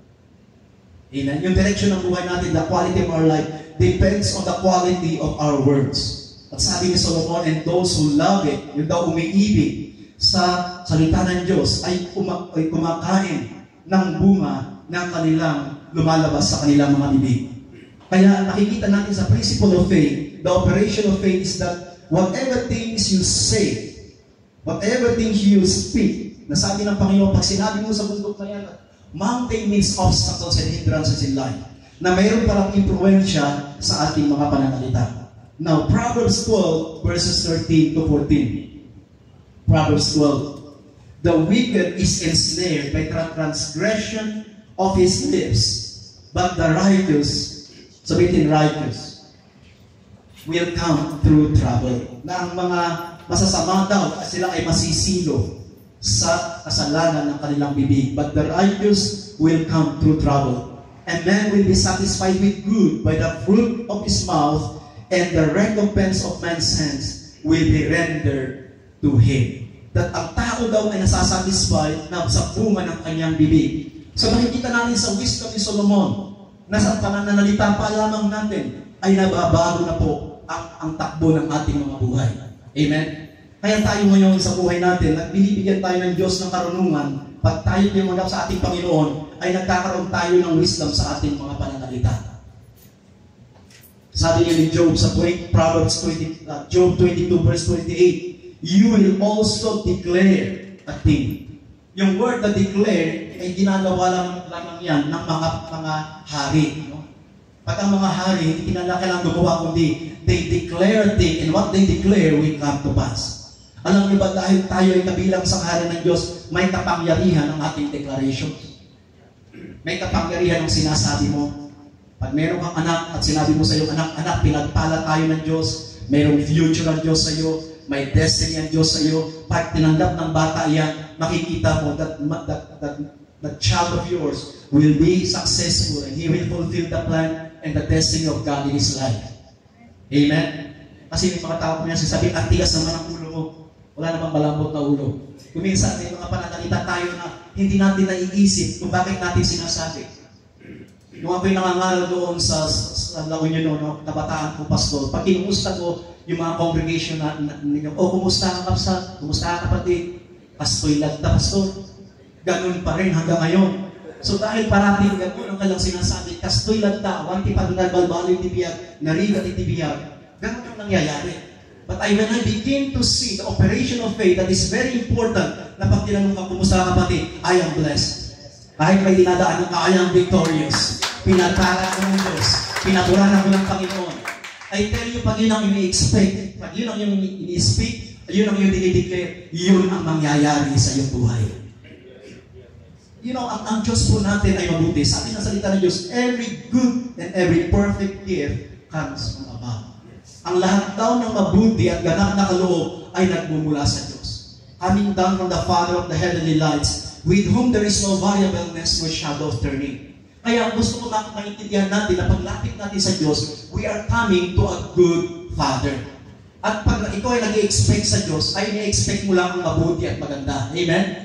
Amen? Yung direction ng buhay natin, the quality of our life, depends on the quality of our words. At sabi ni Solomon, and those who love it, yung daw umiibig sa salita ng Diyos, ay, kuma, ay kumakain ng bunga ng kanilang lumalabas sa kanilang mga bibig. Kaya nakikita natin sa principle of faith, the operation of faith is that whatever things you say, whatever things you speak, na sabi ng Panginoon, pag sinabi mo sa bundok na yan, mountain means obstacles and hindrances in life, na mayroon palang impluensya sa ating mga pananalita. Now, Proverbs twelve, verses thirteen to fourteen. Proverbs twelve. The wicked is ensnared by the transgression of his lips, but the righteous, sabihin righteous, will come through trouble. Na ang mga masasama daw, sila ay masisilo sa kasalanan ng kanilang bibig. But the righteous will come through trouble. And man will be satisfied with good by the fruit of his mouth, and the recompense of man's hands will be rendered to him. That ang tao daw ay nasasatisfy na sa bunga ng kanyang bibig. So makikita natin sa wisdom ni Solomon, na sa pananalita pa lamang natin, ay nababago na po ang, ang takbo ng ating mga buhay. Amen? Kaya tayo ngayon sa buhay natin, at binibigyan tayo ng Diyos ng karunungan, pag tayo lumanggap sa ating Panginoon, ay nagkakaroon tayo ng wisdom sa ating mga pananalita. Sabi niya ni Job sa Proverbs twenty, uh, Job twenty-two verse twenty-eight, you will also declare a thing. Yung word na declare ay ginagawa lang, lamang yan ng mga mga hari. No? Pag ang mga hari, hindi kinalaki gumawa, kundi they declare a thing, and what they declare will come to pass. Alam niyo ba, dahil tayo ay kabilang sa kaharian ng Diyos, may kapangyarihan ang ating declaration. May kapangyarihan ang sinasabi mo. Pag meron kang anak at sinabi mo sa iyong anak, anak, pinagpala tayo ng Diyos, mayroong future ang Diyos sa iyo, May destiny ang Diyos sa iyo. Pag tinanggap ng bata yan, makikita mo that, that, that, that child of yours will be successful and he will fulfill the plan and the destiny of God in his life. Amen? Kasi may mga tao po niya sinasabi, ang tigas naman ang ulo mo. Wala namang malambot na ulo. Kuminsan may mga pananalita tayo na hindi natin naiisip kung bakit natin sinasabi. Nung ako'y nangangaral doon sa, sa La Union, no, kabataan ko, pastor, pag kinumusta ko yung mga congregation na, na, na oh, kumusta ka kapsa? Kumusta ka kapatid? Pastoy lagda, pastor. Ganun pa rin hanggang ngayon. So dahil parating ganun ang kailang sinasabi, kastoy lagda, wanti patunal balbalo yung tibiyag, narigat yung tibiyag, ganun ang nangyayari. But I, when I begin to see the operation of faith, that is very important, na pag tinanong ka, kumusta ka kapatid? I am blessed. Kahit may dinadaan ka, I am victorious. Pinatara ko ng Diyos. Pinaturahan ko ng Panginoon. I tell you, pag yun ang ini-expect, pag yun ang yung ini-speak, yun ang yung dinideclare, yun ang mangyayari sa iyong buhay. You know, ang, ang Diyos po natin ay mabuti. Sabi ng salita ng Diyos, every good and every perfect gift comes from above. Ang lahat daw ng mabuti at ganap na kaloob ay nagmumula sa Diyos. Coming down from the Father of the heavenly lights, with whom there is no variableness nor shadow of turning. Kaya gusto ko lang maintindihan natin na paglapit natin sa Diyos, we are coming to a good Father. At pag ikaw ay nag-i-expect sa Diyos, ay ni-expect mo lang ang mabuti at maganda. Amen?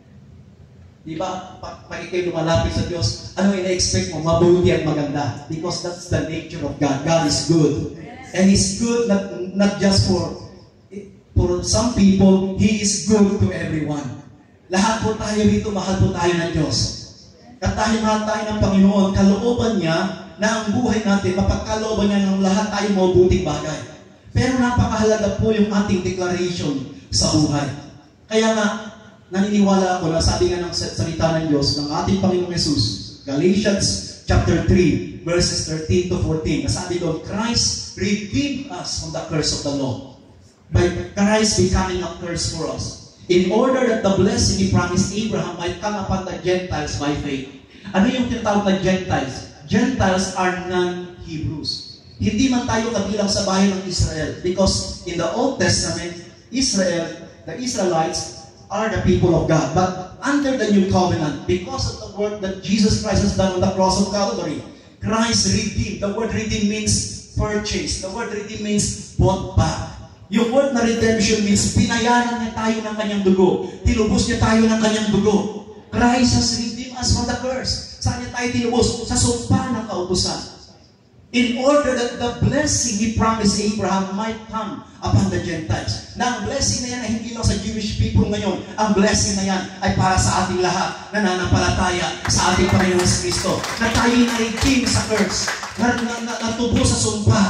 Di ba? Pag, pag ikaw lumalapit sa Diyos, ano yung na-expect mo? Mabuti at maganda. Because that's the nature of God. God is good. And He's good not, not just for, for some people, He is good to everyone. Lahat po tayo dito, mahal po tayo ng Diyos. At dahil mahal tayo ng Panginoon, kalooban niya na ang buhay natin, mapagkalooban niya ng lahat tayo mabuting bagay. Pero napakahalaga po yung ating declaration sa buhay. Kaya nga, naniniwala ako na sabi nga ng salita ng Diyos ng ating Panginoong Jesus, Galatians chapter three, verses thirteen to fourteen, nasabi doon, Christ redeemed us from the curse of the law by Christ becoming a curse for us, in order that the blessing He promised Abraham might come upon the Gentiles by faith. Ano yung tinatawag na Gentiles? Gentiles are non-Hebrews. Hindi man tayo kabilang sa bayan ng Israel, because in the Old Testament, Israel, the Israelites are the people of God. But under the New Covenant, because of the work that Jesus Christ has done on the cross of Calvary, Christ redeemed. The word redeem means purchase. The word redeem means bought back. Yung word na redemption means pinayaran niya tayo ng kanyang dugo. Tinubos niya tayo ng kanyang dugo. Christ has redeemed us from the curse. Saan niya tayo tinubos? Sa sumpa ng kautusan. In order that the blessing He promised Abraham might come upon the Gentiles. Na ang blessing na yan ay hindi lang sa Jewish people ngayon. Ang blessing na yan ay para sa ating lahat na nananampalataya sa ating Panginoon Kristo. Na tayo na-redeem sa curse. Na, na, na, natubo sa sumpa.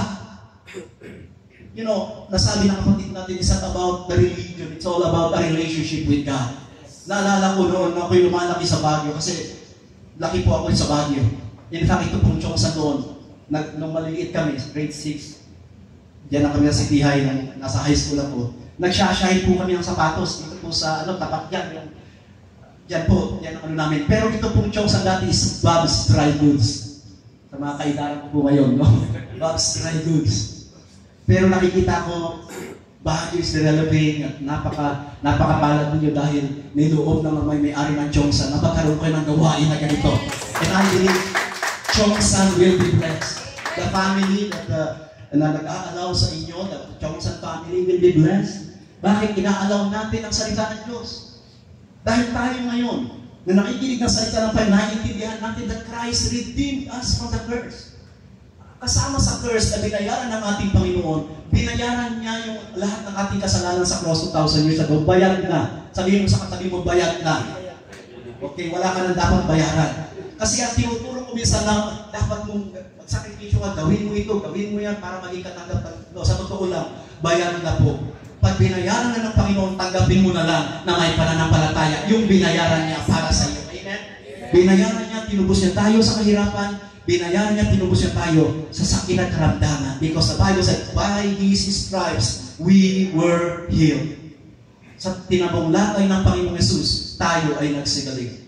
You know, nasabi ng kapatid natin, it's not about the religion. It's all about a relationship with God. Naalala ko noon na ako'y lumalaki sa Baguio kasi laki po ako sa Baguio. In fact, ito pong chong sa doon. Nag, nung maliliit kami, grade six, diyan na kami sa City High, nang, nasa high school ako. Nagsashahin po kami ng sapatos. Dito po sa, ano, tapat dyan. Yung, dyan po, dyan ang ano namin. Pero ito pong chong sa dati is Bob's Dry Goods. Sa mga kaidaran ko po ngayon, no? Bob's Dry Goods. Pero nakikita ko, Baguio is developing at napaka, napakapalad ninyo dahil niloob naman may may-ari ng Chongsan. Napagkaroon kayo ng gawain na ganito. And I believe Chongsan will be blessed. The family that uh, na nag-aalaw sa inyo, the Chongsan family will be blessed. Bakit inaalaw natin ang salita ng Diyos? Dahil tayo ngayon, na nakikinig ng salita ng Panginoon, naiintindihan natin that Christ redeemed us from the curse. Kasama sa curse na binayaran ng ating Panginoon, binayaran niya yung lahat ng ating kasalanan sa cross two thousand years ago. Bayad na. Sabihin mo sa katabi mo, bayad na. Okay, wala ka na dapat bayaran. Kasi ang tinuturo ko minsan na dapat mong magsakripisyo ka, gawin mo ito, gawin mo yan para maging katanggap. No, sa totoo lang, bayad na po. Pag binayaran na ng Panginoon, tanggapin mo na lang na may pananampalataya yung binayaran niya para sa iyo. Amen? Binayaran niya, tinubos niya tayo sa kahirapan, binayaran niya, tinubos niya tayo sa sakit at karamdaman. Because the Bible said, by His stripes, we were healed. Sa tinabong latay ng Panginoong Jesus, tayo ay nagsigaling.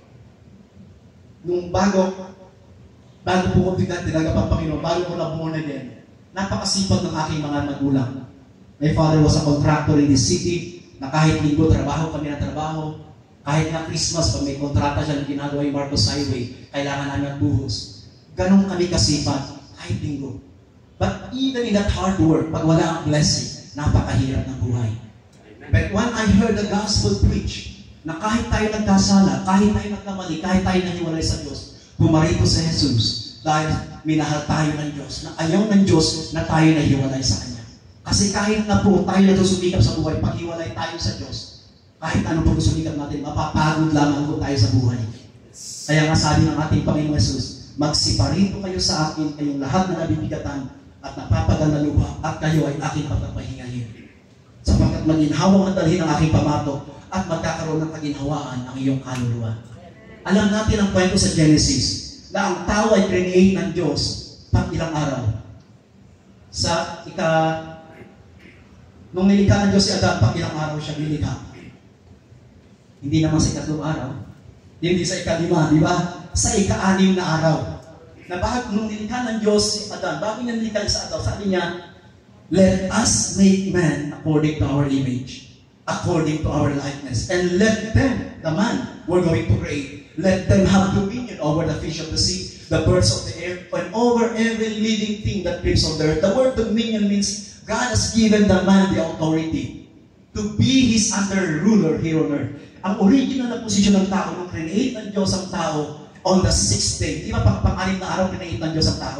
Nung bago, bago po ko tinagap ang Panginoon, bago ko na born again, napakasipag ng aking mga magulang. My father was a contractor in this city, na kahit linggo, trabaho kami na trabaho. Kahit na Christmas, pag may kontrata siya na ginagawa yung Marcos Highway, kailangan namin buhos. Ganon kami kasipan, kahit linggo. But even in that hard work, pag wala ang blessing, napakahirap ng buhay. But when I heard the gospel preach, na kahit tayo nagkasala, kahit tayo nagkamali, kahit tayo nahiwalay sa Diyos, pumarito sa Jesus, dahil minahal tayo ng Diyos, na ayaw ng Diyos na tayo nahiwalay sa Kanya. Kasi kahit na po tayo nasusumikap sa buhay, paghiwalay tayo sa Diyos, kahit ano po sumikap natin, mapapagod lamang po tayo sa buhay. Kaya nga sabi ng ating Panginoong Jesus, magsiparito kayo sa akin, kayong lahat na nabibigatan at napapagal na luha, at kayo ay aking pagpapahingahin. Sapagkat maginhawang ang dalhin ng aking pamato, at magkakaroon ng kaginhawaan ang iyong kaluluwa. Alam natin ang kwento sa Genesis, na ang tao ay create ng Diyos pang ilang araw. Sa ika, nung nilikha ng Diyos si Adan, pang ilang araw siya nilikha. Hindi naman sa ikatlong araw, hindi sa ikalima, di ba? Sa ika-anim na araw. Na bakit nung nilikha ng Diyos si Adan, bago niya nilikha sa Adan, sabi niya, let us make man according to our image, according to our likeness, and let them, the man we're going to create, let them have dominion over the fish of the sea, the birds of the air, and over every living thing that creeps on the earth. The word dominion means God has given the man the authority to be his under ruler here on earth. Ang original na posisyon ng tao, nung create ng Diyos ang tao on the sixth day, di ba pang pang-anim na araw create ng Diyos ang tao?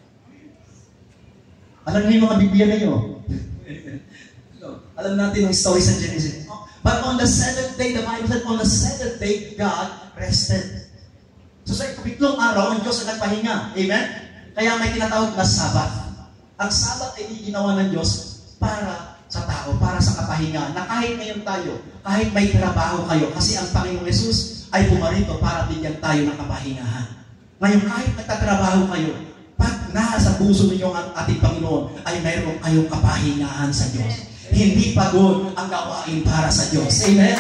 Alam niyo yung mga Biblia ninyo? Alam natin yung story sa Genesis. But on the seventh day, the Bible said, on the seventh day, God rested. So sa ikapitlong araw, ang Diyos ay nagpahinga. Amen? Kaya may tinatawag na Sabat. Ang Sabat ay ginawa ng Diyos para sa tao, para sa kapahinga. Na kahit ngayon tayo, kahit may trabaho kayo, kasi ang Panginoong Jesus ay pumarito para bigyan tayo ng kapahingahan. Ngayon, kahit nagtatrabaho kayo, pag nasa puso ninyo ang ating Panginoon, ay mayroon kayong kapahingahan sa Diyos. Hindi pagod ang gawain para sa Diyos. Amen?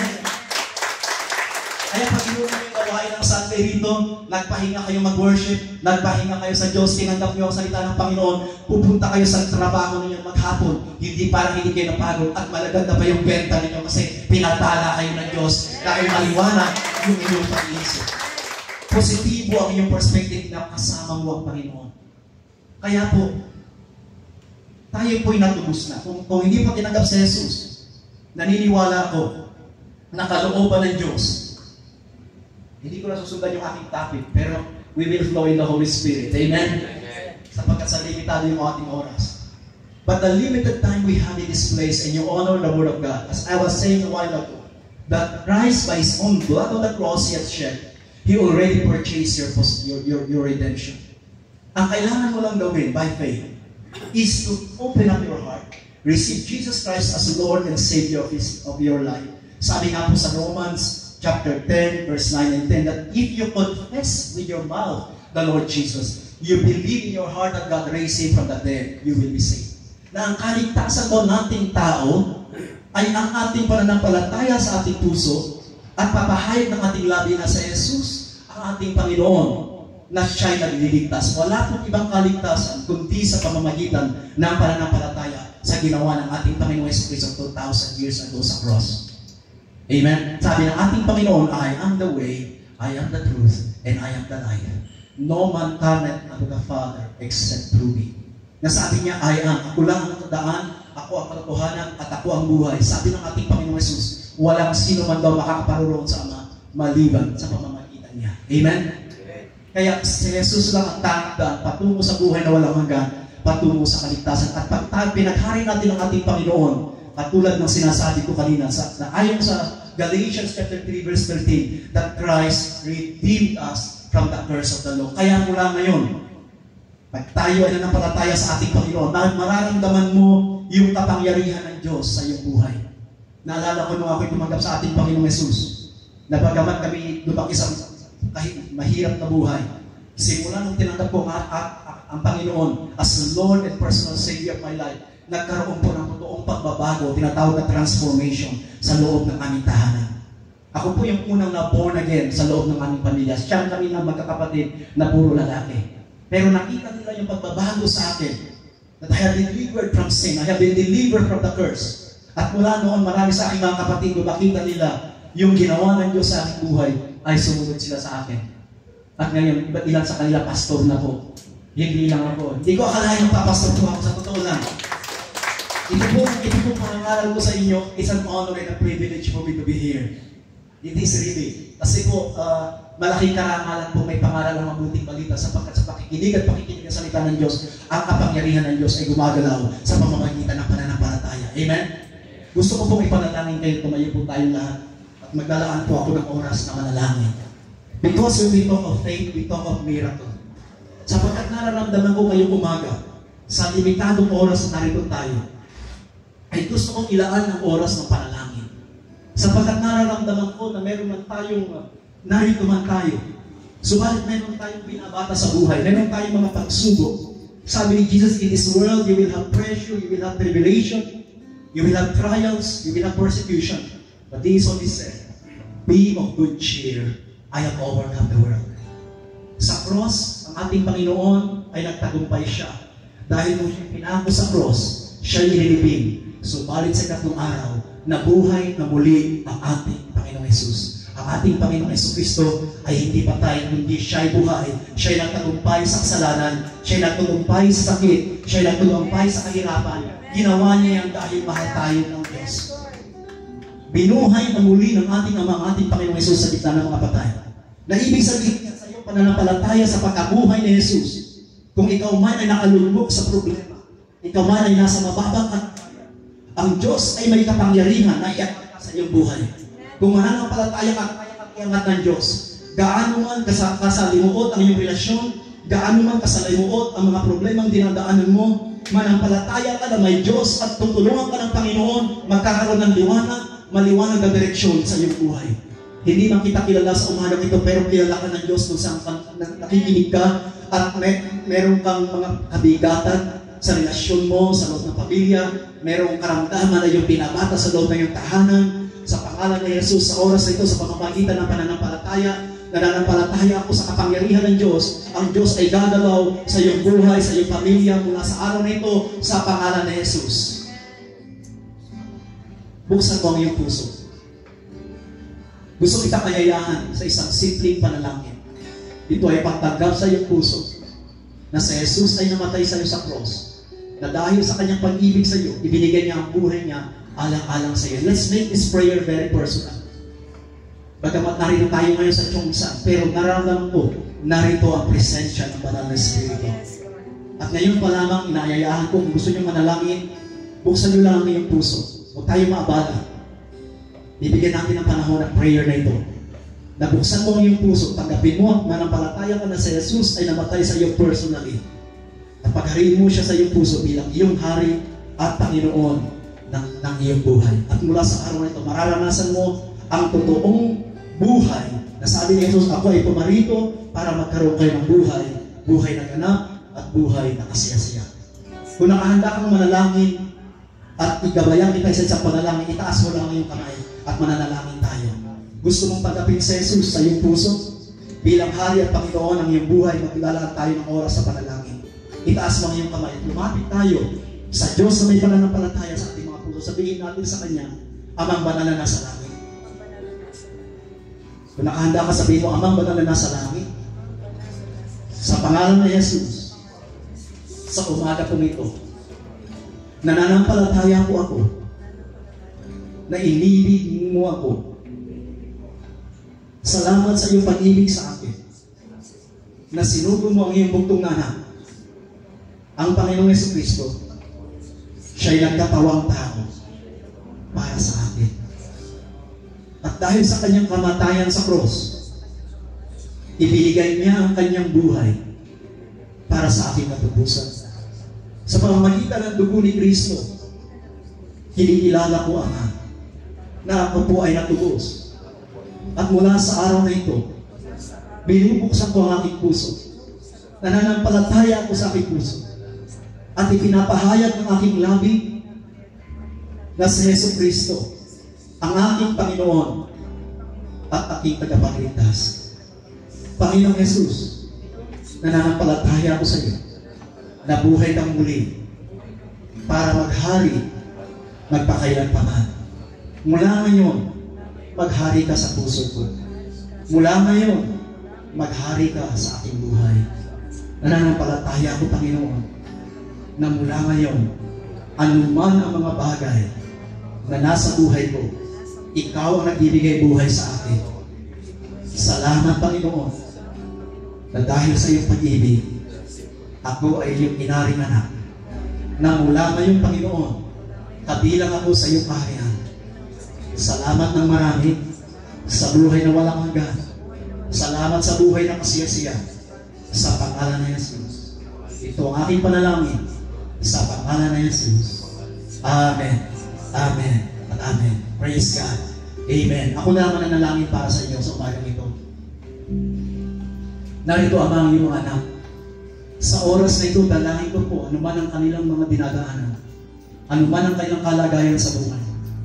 Kaya pag inuwi yung gawain ng Sunday rito, nagpahinga kayo mag-worship, nagpahinga kayo sa Diyos, tinanggap niyo ang salita ng Panginoon, pupunta kayo sa trabaho ninyo maghapon, hindi para hindi kayo napagod, at malagad na pa yung benta ninyo kasi pinatala kayo ng Diyos dahil maliwanag yung inyong pag-iisip. Positibo ang inyong perspective na kasama mo ang Panginoon. Kaya po, tayo po'y natubos na. Kung, kung hindi pa tinanggap si Jesus, naniniwala ko na kalooban ng Diyos. Hindi ko na susundan yung aking topic, pero we will flow in the Holy Spirit. Amen? Amen. Sapagkat sa limitado yung ating oras. But the limited time we have in this place, and you honor the Word of God, as I was saying a while ago, that Christ by His own blood on the cross He has shed, He already purchased your, your, your, your redemption. Ang kailangan mo lang gawin by faith is to open up your heart. Receive Jesus Christ as Lord and Savior of, his, of your life. Sabi nga po sa Romans chapter ten, verse nine and ten, that if you confess with your mouth the Lord Jesus, you believe in your heart that God raised Him from the dead, you will be saved. Na ang kaligtasan mo nating tao ay ang ating pananampalataya sa ating puso at papahayag ng ating labi na sa Jesus, ang ating Panginoon, na siya'y nagliligtas. Wala pong ibang kaligtasan kundi sa pamamagitan ng pananampalataya sa ginawa ng ating Panginoon Jesucristo two thousand years ago sa cross. Amen? Sabi ng ating Panginoon, I am the way, I am the truth, and I am the life. No man cometh unto the Father except through me. Nasabi niya, I am. Ako lang ang daan, ako ang katotohanan, at ako ang buhay. Sabi ng ating Panginoon Jesus, walang sino man daw makakaparoon sa Ama maliban sa pamamagitan niya. Amen? Kaya si Jesus lang ang tanging daan patungo sa buhay na walang hanggan, patungo sa kaligtasan. At pag pinaghari natin ang ating Panginoon, katulad ng sinasabi ko kanina, sa, na ayon sa Galatians chapter three verse thirteen, that Christ redeemed us from the curse of the law. Kaya mula ngayon, pag tayo ay nanampalataya sa ating Panginoon, mararamdaman mo yung kapangyarihan ng Diyos sa iyong buhay. Naalala ko nung ako'y tumanggap sa ating Panginoong Jesus, na bagamat kami lumaki sa kahit mahirap na buhay, simula nung tinanggap ko ang, ang, ang Panginoon as Lord and personal Savior of my life, nagkaroon po ng totoong pagbabago, tinatawag na transformation sa loob ng aming tahanan. Ako po yung unang na born again sa loob ng aming pamilya. Siyang kami na magkakapatid na puro lalaki. Pero nakita nila yung pagbabago sa akin. that I have been delivered from sin. I have been delivered from the curse. At mula noon, marami sa aking mga kapatid, kung makita nila yung ginawa ng Diyos sa aking buhay, ay sumunod sila sa akin. At ngayon, iba't ilan sa kanila, pastor na po. Hindi lang ako. Hindi ko akalain magpapastor po ako, sa totoo lang. Ito po, ito po pangangaral ko sa inyo, it's an honor and a privilege for me to be here. It is really. Kasi po, uh, malaking karangalan po may pangaral ng mabuting balita sapagkat sa pakikinig at pakikinig ng salita ng Diyos, ang kapangyarihan ng Diyos ay gumagalaw sa pamamagitan ng pananampalataya. Amen? Gusto ko pong ipanalangin kayo, tumayo po tayong lahat at maglalaan po ako ng oras na manalangin. Because when we talk of faith, we talk of miracle. Sapagkat nararamdaman ko kayong umaga, sa limitadong oras na narito tayo, ay gusto kong ilaan ang oras ng panalangin. Sapagkat nararamdaman ko na meron man tayong uh, narito man tayo. Subalit meron tayong binabata sa buhay. Meron tayong mga pagsubok. Sabi ni Jesus, in this world, you will have pressure, you will have tribulation, you will have trials, you will have persecution. But this only said, be of good cheer, I have overcome the world. Sa cross, ang ating Panginoon ay nagtagumpay siya. Dahil kung siya pinako sa cross, siya inilibing. Subalit sa ikatlong araw, nabuhay na muli ang ating Panginoong Hesus. Ang ating Panginoong Jesucristo ay hindi patay, kundi siya'y buhay. Siya'y nagtagumpay sa kasalanan, siya'y nagtagumpay sa sakit, siya'y nagtagumpay sa kahirapan. Ginawa niya yan dahil mahal tayo ng Diyos. Binuhay na muli ng ating Ama, ang ating Panginoong Hesus sa gitna ng mga patay. Na ibig sabihin niya sa iyong pananampalataya sa pagkabuhay ni Jesus. Kung ikaw man ay nakalulubog sa problema, ikaw man ay nasa mababang at ang Diyos ay may kapangyarihan na iangat sa iyong buhay. Kung mananampalataya ka, kaya kang iangat ng Diyos. Gaano man kasalimuot ang iyong relasyon, gaano man kasalimuot ang mga problemang dinadaanan mo, manampalataya ka na may Diyos at tutulungan ka ng Panginoon, magkakaroon ng liwanag, maliwanag na direksyon sa iyong buhay. Hindi man kita kilala sa umagang ito, pero kilala ka ng Diyos kung saan nakikinig ka at may, meron kang mga kabigatan sa relasyon mo, sa loob ng pamilya, merong karamdaman na yung binabata sa loob ng iyong tahanan. Sa pangalan ni Jesus, sa oras na ito, sa pamamagitan ng pananampalataya, nananampalataya ako sa kapangyarihan ng Diyos. Ang Diyos ay gagalaw sa iyong buhay, sa iyong pamilya, mula sa araw na ito, sa pangalan ni Jesus. Buksan mo ang iyong puso. Gusto kita kayayahan sa isang simpleng panalangin. Ito ay pagtanggap sa iyong puso na si Jesus ay namatay sa iyo sa cross, na dahil sa kanyang pag-ibig sa iyo, ibinigay niya ang buhay niya alang-alang sa iyo. Let's make this prayer very personal. Bagamat narito tayo ngayon sa Chongsan, pero nararamdaman ko, narito ang presensya ng Banal na Espiritu. At ngayon pa lamang, inayayahan ko, kung gusto niyo manalangin, buksan niyo lang ang iyong puso. Huwag tayo maabala. Bibigyan natin ng panahon ng prayer na ito. Nabuksan mo ang iyong puso, tanggapin mo, manampalataya ka na si Jesus ay namatay sa iyo personally. At paghariin mo siya sa iyong puso bilang iyong hari at Panginoon ng, ng iyong buhay. At mula sa araw na ito, mararanasan mo ang totoong buhay na sabi ni Jesus, ako ay pumarito para magkaroon kayo ng buhay, buhay na ganap at buhay na kasiyasiya. Kung nakahanda kang manalangin at igabayan kita sa isang panalangin, itaas mo lang ang iyong kamay at mananalangin tayo. Gusto mong tanggapin si Jesus sa iyong puso bilang hari at Panginoon ng iyong buhay, maglalaan tayo ng oras sa panalangin. Itaas mo ang iyong kamay at lumapit tayo sa Diyos na may pananampalataya sa ating mga puso. Sabihin natin sa Kanya, Amang banal na nasa langit. Kung nakahanda ka, sabihin mo, Amang banal na nasa langit. Sa pangalan ni Jesus, sa umaga pong ito, nananampalataya po ako na inibig mo ako. Salamat sa iyong pag-ibig sa akin na sinugo mo ang iyong bugtong anak, ang Panginoong Jesucristo. Siya'y nagkatawang tao para sa akin. At dahil sa kanyang kamatayan sa cross, ibinigay niya ang kanyang buhay para sa aking katubusan. Sa pamamagitan ng dugo ni Kristo, kinikilala ko, Ama, na ako po ay natubos. At mula sa araw na ito, binubuksan ko ang aking puso. Nananampalataya ako sa aking puso. At ipinapahayag ng aking labi na si Jesucristo, ang aking Panginoon at aking tagapagligtas. Panginoong Jesus, nananampalataya ako sa iyo. Nabuhay kang muli para maghari magpakailanpaman. Mula ngayon, maghari ka sa puso ko. Mula ngayon, maghari ka sa aking buhay. Nananampalataya ko, Panginoon, na mula ngayon, anuman ang mga bagay na nasa buhay ko, ikaw ang nagbibigay buhay sa akin. Salamat, Panginoon, na dahil sa iyong pag-ibig, ako ay iyong inaring anak, na mula ngayon, Panginoon, kabilang ako sa iyong kaharian. Salamat ng marami sa buhay na walang hanggan. Salamat sa buhay na kasiyasiya. Sa pangalan na Jesus. Ito ang aking panalangin. Sa pangalan na Jesus. Amen. Amen. At amen. Praise God. Amen. Ako naman ang nalangin para sa inyo sa umagang ito. Narito Ama ang iyong anak. Sa oras na ito, dalangin ko po anuman ang kanilang mga dinadaanan. Anuman ang kanilang kalagayan sa buhay.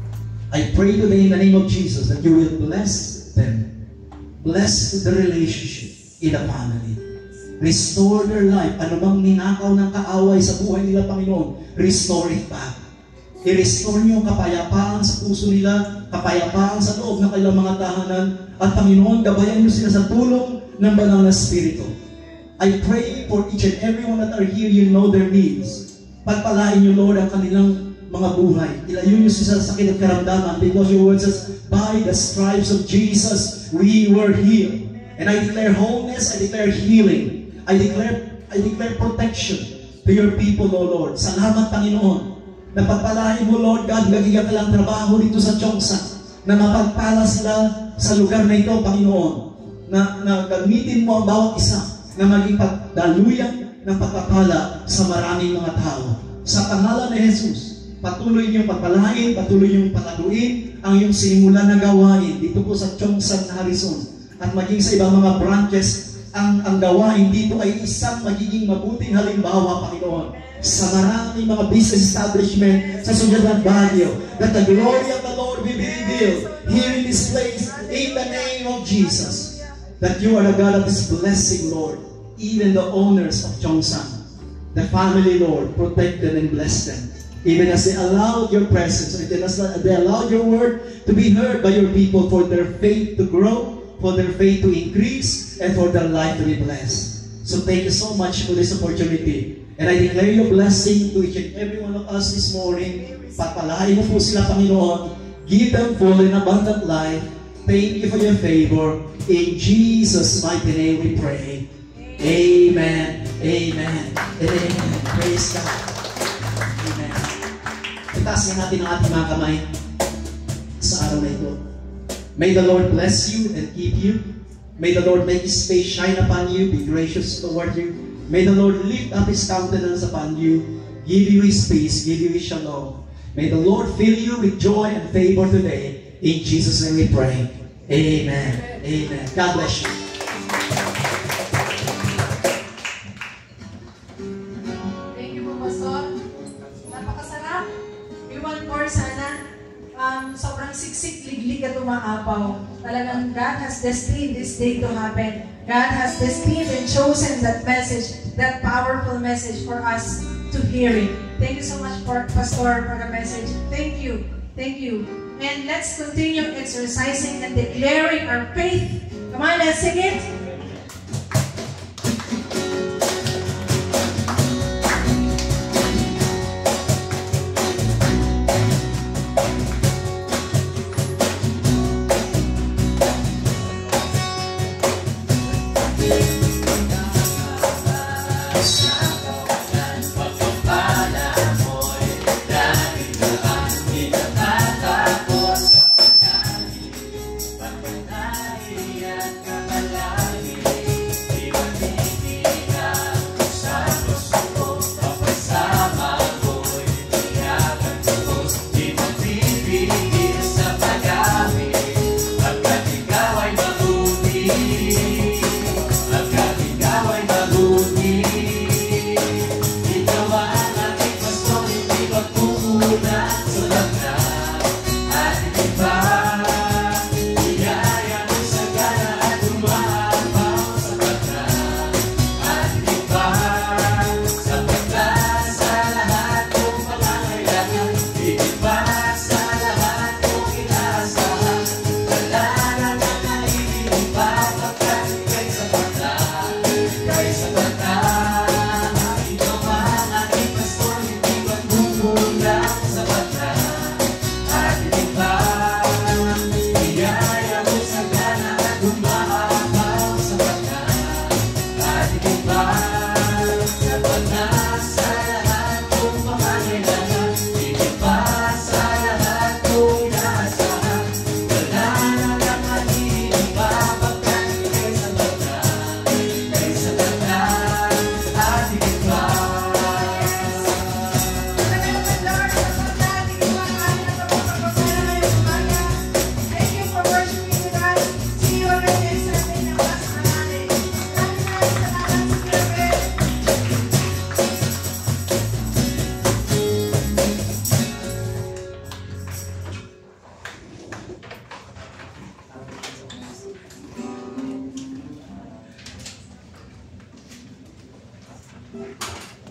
I pray today in the name of Jesus that you will bless them. Bless the relationship in the family. Restore their life. Ano bang ninakaw ng kaaway sa buhay nila, Panginoon? Restore it back. I-restore niyo ang kapayapaan sa puso nila, kapayapaan sa loob ng kanilang mga tahanan, at Panginoon, gabayan niyo sila sa tulong ng banal na Espiritu. I pray for each and everyone that are here, you know their needs. Pagpalain niyo, Lord, ang kanilang mga buhay. Ilayo niyo sila sa sakit at karamdaman, because your word says, by the stripes of Jesus, we were healed. And I declare wholeness, I declare healing. I declare, I declare protection to your people, O Lord. Salamat, Panginoon. Napagpalain mo, Lord God, gagigyan ka lang trabaho dito sa Chongsa, na mapagpala sila sa lugar na ito, Panginoon. Na, na gamitin mo ang bawat isa na maging pagdaluyan ng pagpapala sa maraming mga tao. Sa pangalan ni Jesus, patuloy niyong pagpalain, patuloy niyong pataguin ang iyong sinimulan na gawain dito po sa Chongsan, Harrison. At maging sa ibang mga branches, ang, ang gawain dito ay isang magiging mabuting halimbawa, Panginoon, sa maraming mga business establishment sa Sunyatan Baguio, that the glory of the Lord will be revealed here in this place, in the name of Jesus. That you are the God of this blessing, Lord. Even the owners of Chongsan, the family, Lord, protect them and bless them. Even as they allowed your presence, even as they allowed your word to be heard by your people, for their faith to grow, for their faith to increase, and for their life to be blessed. So thank you so much for this opportunity. And I declare your blessing to each and every one of us this morning. Pagpalain mo po sila, Panginoon. Give them full and abundant life. Thank you for your favor. In Jesus' mighty name we pray. Amen. Amen. And amen. Praise God. Amen. Itaas na natin ang ating mga kamay sa araw na ito. May the Lord bless you and keep you. May the Lord make His face shine upon you, be gracious toward you. May the Lord lift up His countenance upon you, give you His peace, give you His shalom. May the Lord fill you with joy and favor today. In Jesus' name we pray. Amen. Amen. God bless you. Thank you po, Pastor. Napakasarap. May one more sana. Um, sobrang siksik, liglig at umaapaw. Talagang God has destined this day to happen. God has destined and chosen that message, that powerful message for us to hear it. Thank you so much, for Pastor, for the message. Thank you. Thank you. And let's continue exercising and declaring our faith. Come on, let's sing it. Pagpapala mo'y dahil na ang pinatapos. Pagpapala Amen.